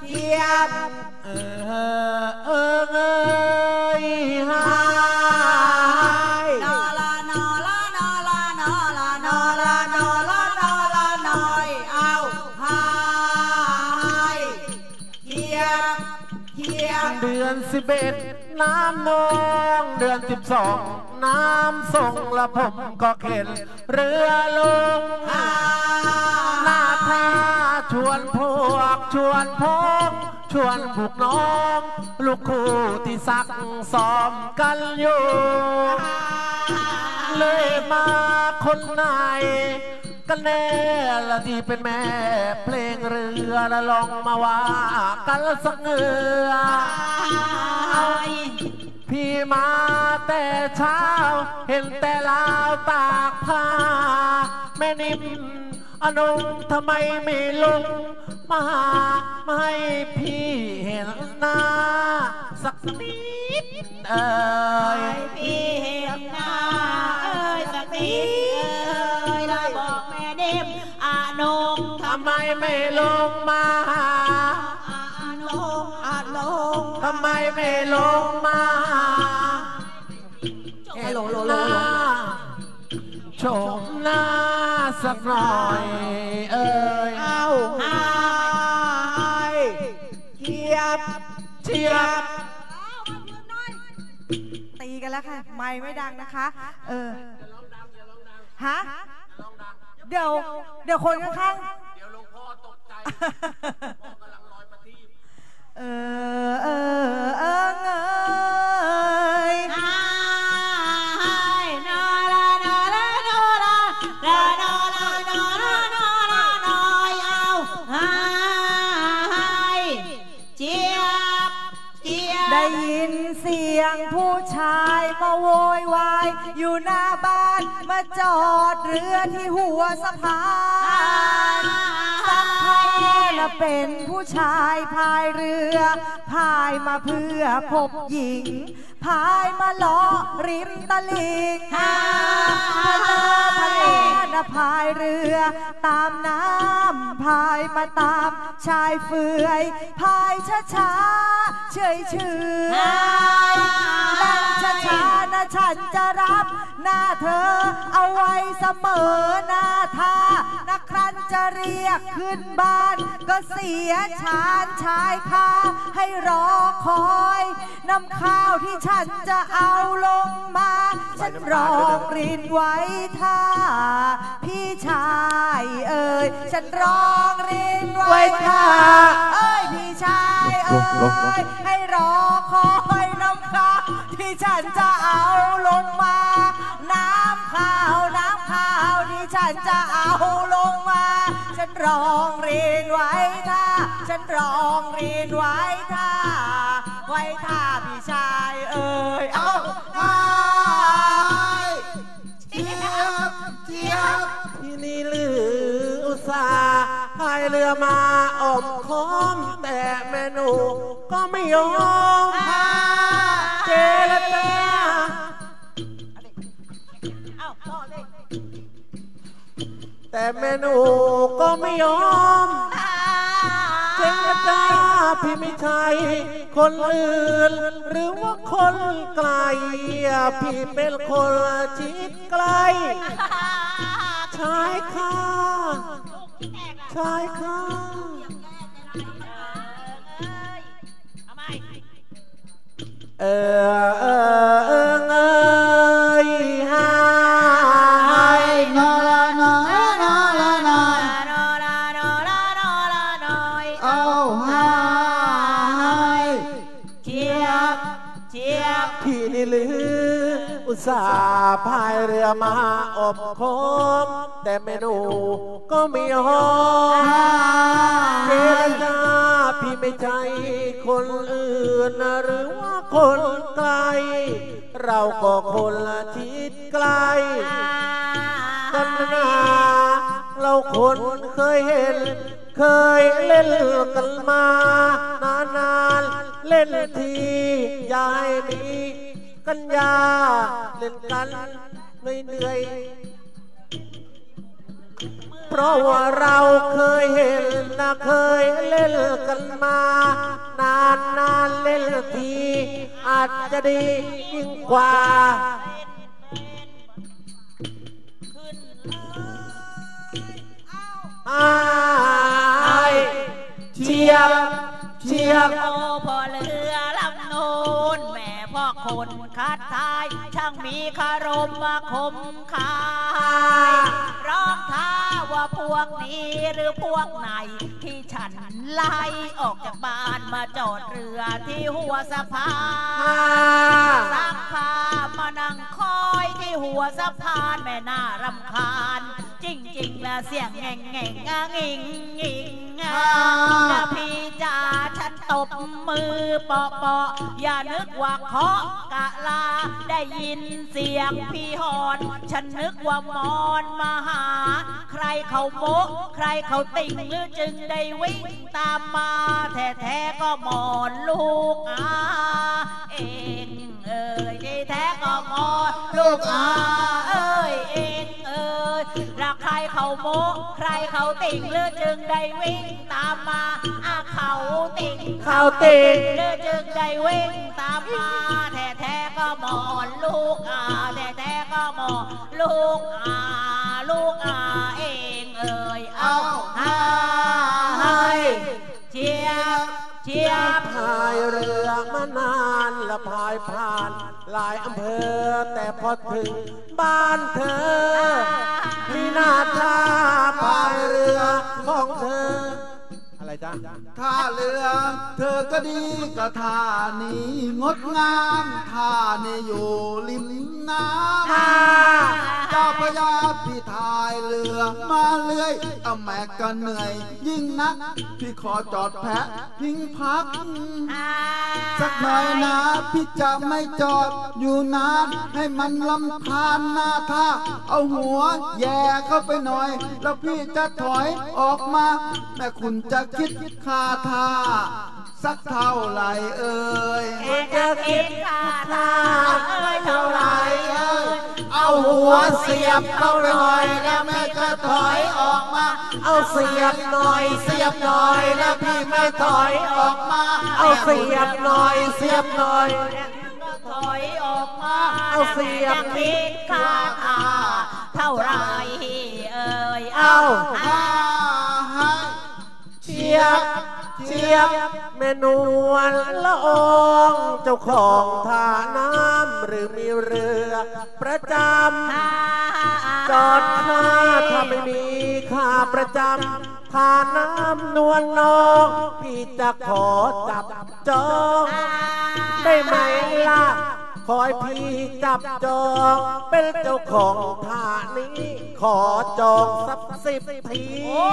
หายนอละนอละนอละนอละนอละนอละนอละนอยเอาหายเทียบเดือน11น้ำนองเดือน12น้ำส่งและผมก็เข็นเรือลงหน้าท่าชวนพวกชวนพ้องชวนบุกน้องลูกคู่ที่ซักซ้อมกันอยู่เลยมาคนไหนกันแน่ละที่เป็นแม่เพลงเรือและลองมาว่ากันสักเงือพี่มาแต่เช้าเห็นแต่ลาวตากผ้าแม่นิ่มอนงทำไมไม่ลงมาให้พี่เห็นหน้าสักนิดเอ่ยพี่เห็นหน้าเอ่ยสักนิดเอ่ยได้บอกแม่นิ่มอนงทำไมไม่ลงมาอนงทำไมไม่ลงมาชมหน้าสักหน่อยเอ่ยเอาหายเทียบตีกันแล้วค่ะไม่ดังนะคะฮะเดี๋ยวคนข้างๆเดี๋ยวหลวงพ่อตกใจพ่อกำลังลอยประทีปได้ยินเสียงผู้ชายมาโวยวายอยู่หน้าบ้านมาจอดเรือที่หัวสะพานสักพักและเป็นผู้ชายพายเรือพายมาเพื่อพบหญิงพายมาล้อริมตลิ่งพายเรือตามน้ำพายมาตามชายเฟื่อยพายช้าๆเฉยๆนั่งช้าๆนะฉันจะรับหน้าเธอเอาไว้เสมอหน้าท่านักครั้นจะเรียกขึ้นบ้านก็เสียชานชายคาให้รอคอยนำข้าวที่ฉันจะเอาลงมาฉันร้องรินไว้ท่าพี่ชายเอ่ยฉันร้องรินไว้ท่าเอ้ยพี่ชายเอ่ยให้รอคอยน้ำข้าวที่ฉันจะเอาลงมาน้ำข้าวที่ฉันจะเอาลงมาฉันร้องรินไว้ท่าฉันร้องรินไว้ท่าพี่ชายเอ่ยเอาเจี๊ยบที่นี่ลืออุตส่าห์พายเรือมาอมค้อมแต่แม่หนูก็ไม่ยอมเจรจาแต่แม่หนูก็ไม่ยอมเจรจาพี่ไม่ใช่คนอื่นหรือว่าคนไกลพี่เป็นคนชิดไกลชายค่ะเอยหายนอละนอเอาหายเจี๊ยบพี่นี่ลืออุตส่าห์พายเรือมาอบคมแต่แม่หนูก็ไม่ยอมเจรจาพี่ไม่ใช่คนอื่นหรือว่าคนไกลเราก็คนละทิศไกลกันนาเราคนเคยเห็นเคยเล่นกันมานานเล่นทียายมีกัญญาเล่นกันเหนื่อยเพราะว่าเราเคยเห็นเคยเล่นกันมานานเล่นทีอาจจะดียิ่งกว่าเชียบโอ้พอเรือลำนูนแม่พ่อคนคัดทายช่างมีคารมมาคมคายร้องท้าว่าพวกนี้หรือพวกไหนที่ฉันไล่ออกจากบ้านมาจอดเรือที่หัวสะพานซักผ้ามานั่งคอยที่หัวสะพานแม่น่ารำคาญจริงๆแล้วเสียงแง่งงิงนะพี่จ๋าฉันตบมือเปาะอย่านึกว่าเคาะกะลาได้ยินเสียงพี่หอนฉันนึกว่ามอนมาหาใครเขาโมกใครเขาติ่งหรือจึงได้วิ่งตามมาแท้ก็มอนลูกเองที่แท้ก็มอนลูกเองรักใครเขาโมกใครเขาติ่งหรือจึงได้วิ่งตามมาเขาติ่งหรือจึงได้วิ่งตามมาแท้ก็มอนลูกแท้ก็มอนลูกเองเอาให้เชียบพายเรือมานานและพายผ่านหลายอำเภอแต่พอถึงบ้านเธอมีหน้าตาพายเรือของเธออะไรจ๊ะท่าเรือเธอก็ดีก็ท่านี้งดงามท่านี้อยู่ริมน้ำเจ้าพระยาพี่ทายเรือมาเลื่อยเอาแม่ก็เหนื่อยยิ่งนักพี่ขอจอดแพะพิงพักสักหน่อยนะพี่จะไม่จอดอยู่นานให้มันลำคาญหน้าท่าเอาหัวแย่เข้าไปหน่อยแล้วพี่จะถอยออกมาแม่คุณจะคิดค่าท่าสักเท่าไหร่เอ่ยจะคิดค่าท่าเท่าไหร่เอาหัวเสียบเข้าไปหน่อยแล้วแม่จะถอยออกมาเอาเสียบหน่อยแล้วพี่ไม่ถอยออกมาเอาเสียบหน่อยถอยออกมาเอาเสียงคิดค่าเท่าไรเอ่ยเอาเชียบเชียบแม่นวลละอองเจ้าของท่าน้ำหรือมีเรือประจำจอดค่าถ้าไม่มีค่าประจำท่าน้ำนวลนองพี่จะขอจับจองได้ไหมล่ะคอยพี่จับจองเป็นเจ้าของท่านี้ขอจองสัก10 ที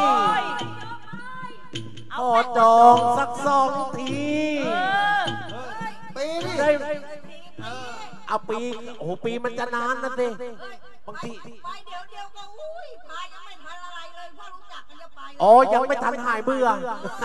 ขอจองสัก2 ทีปีนี่ได้เอาปีโอ้โหปีมันจะนานนะสิบางทีไปเดี๋ยวก็อุ้ยพายยังไม่ทันอะไรเลยพ่อรู้จักกันจะไปอ๋อยังไม่ทันหายเบื่อ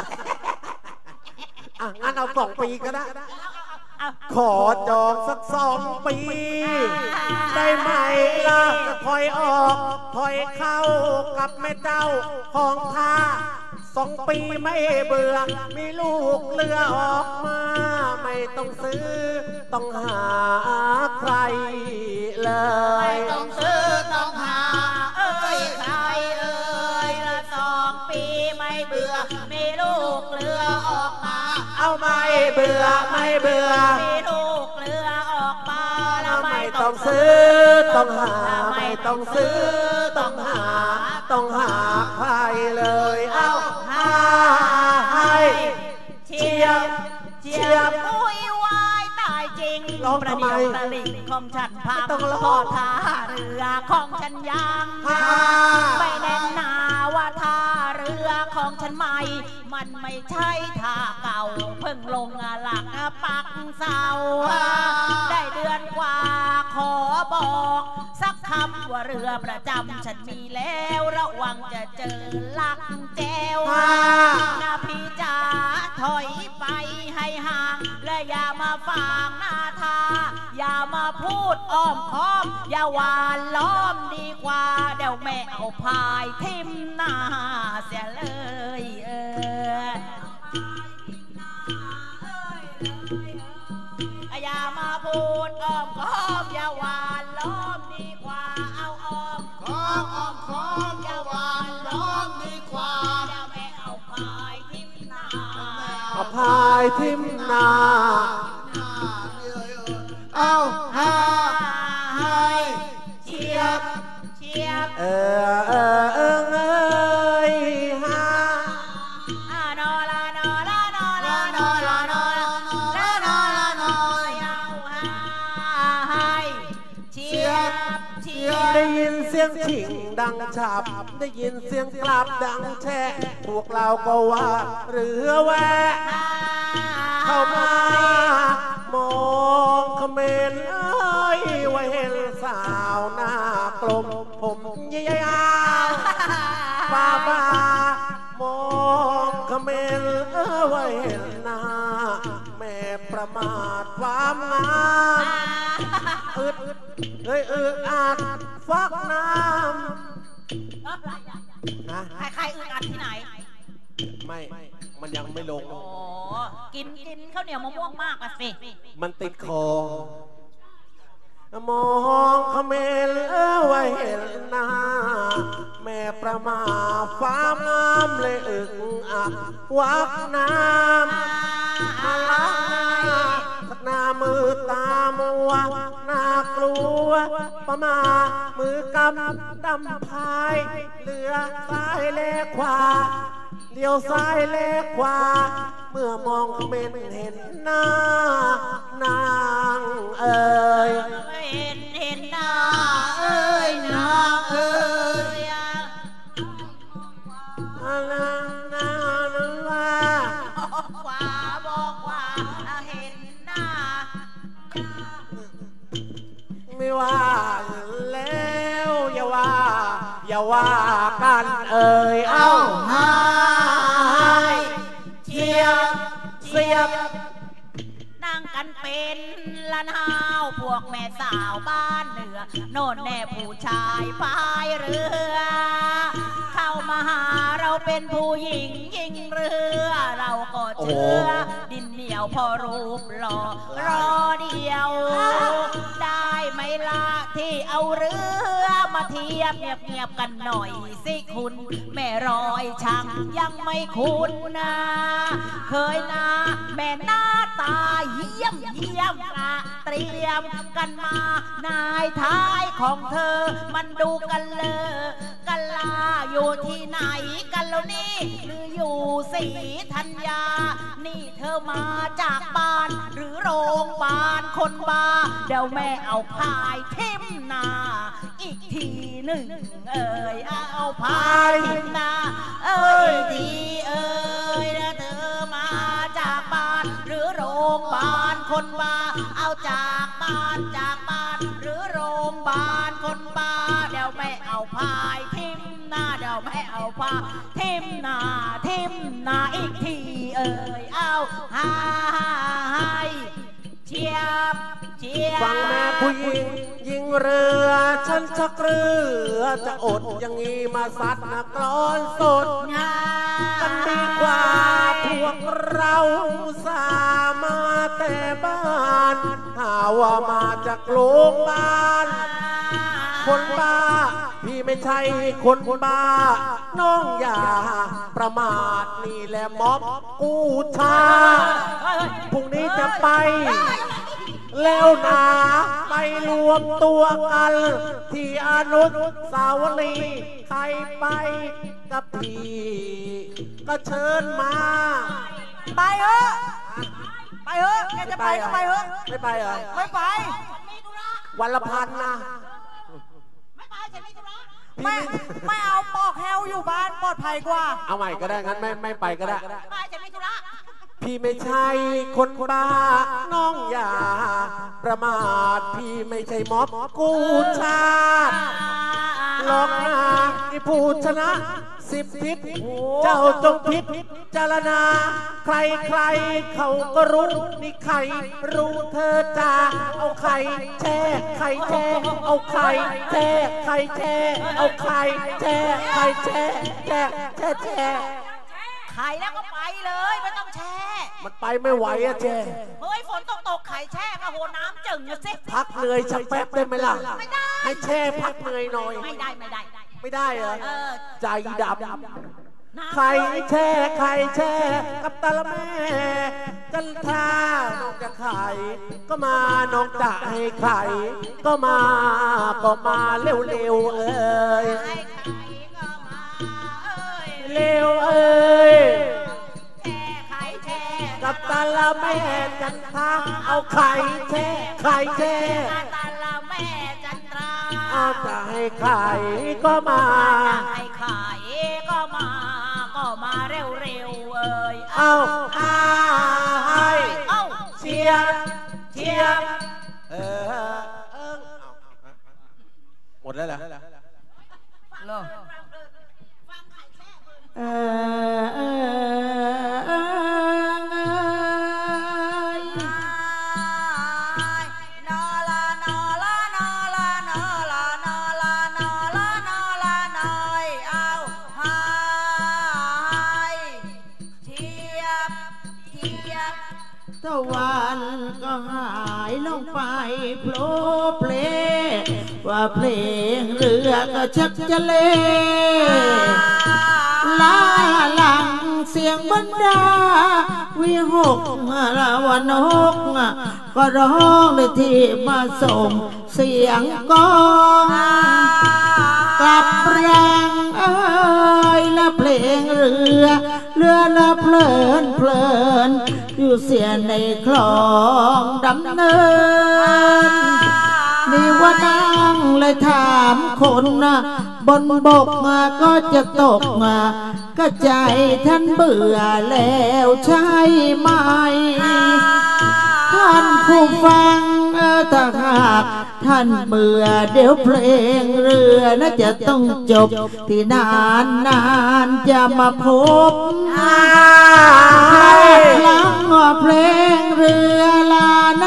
อ่ะงั้นเอา2 ปีก็ได้ขอจองสัก2 ปีได้ไหมล่ะจะคอยออกคอยเข้ากับแม่เจ้าของท่า2 ปีไม่เบื่อมีลูกเรือออกมาไม่ต้องซื้อต้องหาใครเลยต้องซื้อต้องหาใครละ2 ปีไม่เบื่อมีลูกเรือออกมาเอาไม่เบื่อไม่เบื่อมีลูกเรือออกมาแล้วไม่ต้องซื้อต้องหาไม่ต้องซื้อต้องหาใครเลยเอาหาให้เชียบอุ้ยวายตายจริงประเดี๋ยวตะลิ่งของฉันพังพอท่าเรือของฉันยังไม่แน่นหนาว่าท่าเรือของฉันใหม่มันไม่ใช่ท่าเก่าเพิ่งลงหลักปักเสาได้เดือนกว่าขอบอกสักคำว่าเรือประจำฉันมีแล้วระวังจะเจอลักแจวนะพี่จ๋าถอยไปให้ห่างและอย่ามาฟังหน้าทาอย่ามาพูดอ้อมค้อมอย่าหวานล้อมดีกว่าเดี๋ยวแม่เอาพายทิ่มหน้าเสียเลยอย่ามาพูดอ้อมค้อมอย่าหวานล้อมดีกว่าเอาอ้อมค้อมอย่าหวานล้อมดีกว่าเดี๋ยวแม่เอาพายทิ่มหน้าเอาพายทิ่มหน้าเอาให้เชียบฮานอลานอลานอลานอลานอลานอให้เชียบได้ยินเสียงฉิงดังฉับได้ยินเสียงกลับดังแช่พวกเราก็ว่าเรือแวะเข้ามามองเขมรไว้เห็นสาวหน้ากลมผมยาวป้ามองเขมรไว้เห็นหน้าแม่ประมาทความงามอาจฟักน้ำนะใครอึดอัดที่ไหนไม่มันยังไม่ลงโอ้กินข้าวเหนียวมะม่วงมากอะสิมันติดคอมองเขมรไว้เห็นหน้าแม่ประมาความงามเลยอึกอักวักน้ำหน้ามือตามัวน่ากลัวประมามือกำดำพายเรือซ้ายเลขวาเลี้ยวซ้ายเลขขวาเมื่อมองเห็นหน้านางเอ๋ยเห็นหน้าเอ๋ยนางเอ๋ยบอกว่าเห็นหน้าไม่ว่าแล้วอย่าว่ากันเอ่ยเอาให้เชียบนั่งกกันเป็นละนาวพวกแม่สาวบ้านเหนือโน่นแน่ผู้ชายพายเรือเข้ามาหาเราเป็นผู้หญิงยิงเรือเราก็เชื่อดินเหนียวพอรูปหล่อรอเดียวได้ไหมล่ะที่เอาเรือมาเทียบเงียบกันหน่อยสิคุณแม่รอยช่างยังไม่คุ้นนะเคยนะแม่หน้าตาเยี่ยมนะเตรียมกันมานายท้ายของเธอมันดูกันเลยกันลาอยู่ที่ไหนกันแล้วนี่หรืออยู่ศรีธัญญานี่เธอมาจากบ้านหรือโรงพยาบาลคนบ้าเดี๋ยวแม่เอาพายทิ่มหน้าอีกทีหนึ่งเอาพายทิ่มหน้าดีแล้วเธอมาจากบ้านหรือโรงพยาบาลคนบ้าเอาจากบ้านหรือโรงพยาบาลคนบ้าเดี๋ยวแม่เอาพายทิ่มหน้าเดี๋ยวแม่เอาพายทิ่มหน้าอีกทีเอาให้เชียบฟังแม่ผู้หญิงยิงเรือฉันชักเรือจะอดอย่างนี้มาซัดนักกลอนสดกันดีกว่าพวกเราสามาแต่บ้านหาว่ามาจากโรงพยาบาลคนบ้าพี่ไม่ใช่คนบ้าน้องอย่าประมาทนี่แหละม็อบกูชาพรุ่งนี้จะไปแล้วนะไปรวมตัวกันที่อนุสาวรีย์ใครไปกับพี่ก็เชิญมาไปเถอะแกจะไปก็ไปเถอะไม่ไปเหรอไม่ไปวันละพันนะไม่ไปฉันไม่ธุระไม่เอาปอกแฮวอยู่บ้านปลอดภัยกว่าเอาใหม่ก็ได้งั้นไม่ไปก็ได้ไปฉันไม่ธุระพี่ไม่ใช่คนบ้าน้องอย่าประมาทพี่ไม่ใช่ม็อบกูชาติหลอกนาที่ผู้ชนะ10 ทิศเจ้าจงพิจารณาใครเขาก็รู้นี่ใครรู้เธอจะเอาใครแช่ใครแช่เอาใครแช่ใครแช่เอาใครแช่ใครแช่ไข่แล้วก็ไปเลยไม่ต้องแช่มันไปไม่ไหวอะแช่เฮ้ยฝนตกไข่แช่ก็โหน้ำจึงอะสิพักเหนื่อยสักแป๊บได้ไหมล่ะไม่ได้ให้แช่พักเหนื่อยหน่อยไม่ได้เหรอใจดำใครแช่กับตาละแม่จันทราน้องจะไข่ก็มาน้องจะให้ไข่ก็มาเร็วเร็วกับตาละแม่จันทราเอาไข่แช่ตาละแม่จันทราเอาจะให้ไข่ก็มาให้ไข่ก็มาเร็วเอาเชียบหมดแล้วเหรอตะวันก็หายลงไปโผล่เพลว่าเพลงเรือก็ชักจะเล่ลาหลังเสียงบรรดาวิหกละวันกก็ร้องในที่มาส่งเสียงกองกลับแรงละเพลงเรือละเพลินอยู่เสียในคลองดำเนินนี่ว่านั่งเลยถามคนบนบกก็จะตกก็ใจท่านเบื่อแล้วใช่ไหมท่านผู้ฟังถ้าหากท่านเบื่อเดี๋ยวเพลงเรือน่าจะต้องจบที่นานจะมาพบครั้งเพลงเรือลาน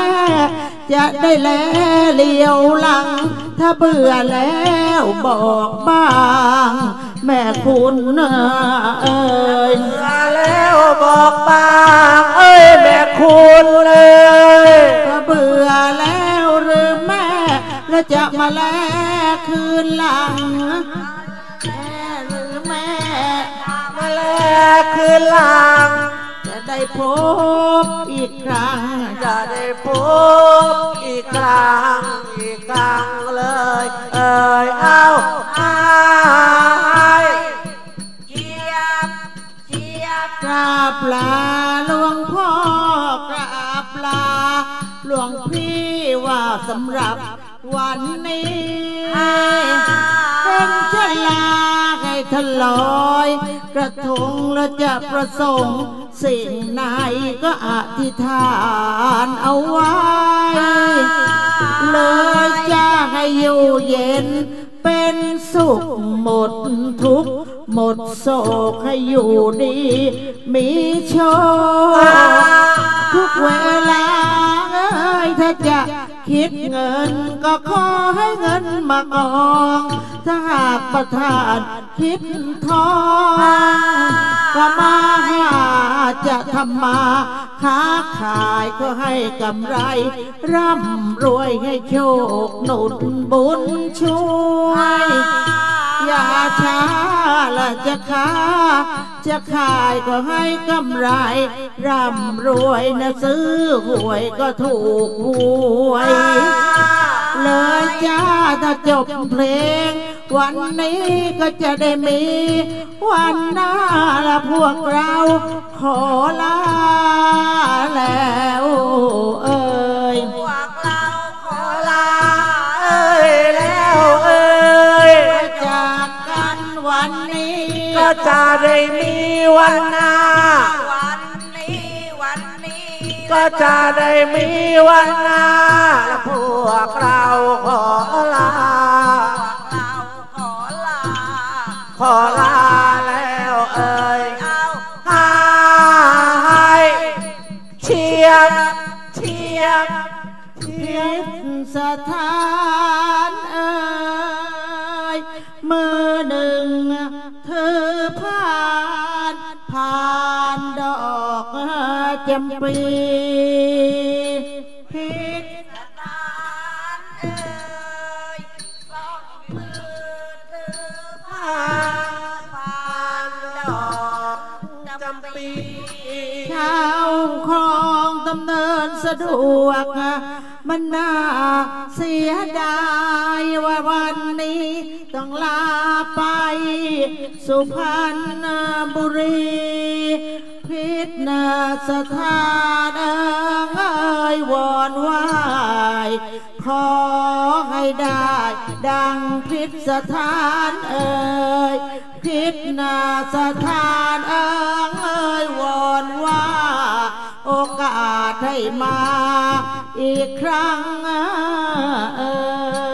จะได้แลเลี้ยวหลังถ้าเบื่อแล้วบอกบ้างแม่คุณเอ้ยเบื่อแล้วบอกบ้างเอ้ยแม่คุณเลยถ้าเบื่อแล้วหรือแม่แล้วจะมาแลคืนหลังแม่หรือแม่มาแลคืนหลังจะได้พบอีกครั้งจะได้พบอีกครั้งเลยเอ้ยเอาเจียบกราบลาหลวงพ่อกราบลาหลวงพี่ว่าสำหรับวันนี้เป็นเช่นลาให้ทลอยกระทงและจะประสงค์สิ่งไหนก็อธิษฐานเอาไว้เลยจะให้อยู่เย็นเป็นสุขหมดทุกข์หมดโศกให้อยู่ดีมีโชคทุกเวลาถ้าจะคิดเงินก็ขอให้เงินมากองถ้าหากประทานคิดทองก็มาหาจะทำมาค้าขายก็ให้กำไรร่ำรวยให้โชคหนุนบุญช่วยอย่าช้าละจะขายก็ให้กำไรร่ำรวยนะซื้อหวยก็ถูกหวยเลยจ้าถ้าจบเพลงวันนี้ก็จะได้มีวันหน้าละพวกเราขอลาแล้วเอ้ยพวกเราขอลาเอ้ยแล้วเอ้ยจากกันวันนี้ก็จะได้มีวันหน้าก็จะได้มีวันหน้าและพวกเราขอลาแล้วเอ่ยให้เชียบทิศสถานเอ่ยมือหนึ่งเธอผ่านดอกจำปีพิษสถานเอ่ยสองมือเธอผ่านดอกจำปีชาวคลองดำเนินสะดวกมันน่าเสียดายว่าวันนี้ต้องลาไปสุพรรณบุรีพิษนาสถานเอ่ยวอนไหวขอให้ได้ดังพิษสถานเอ่ยพิษนาสถานเอ่ยวอนว่าโอกาสให้มาอีกครั้งเอ่ย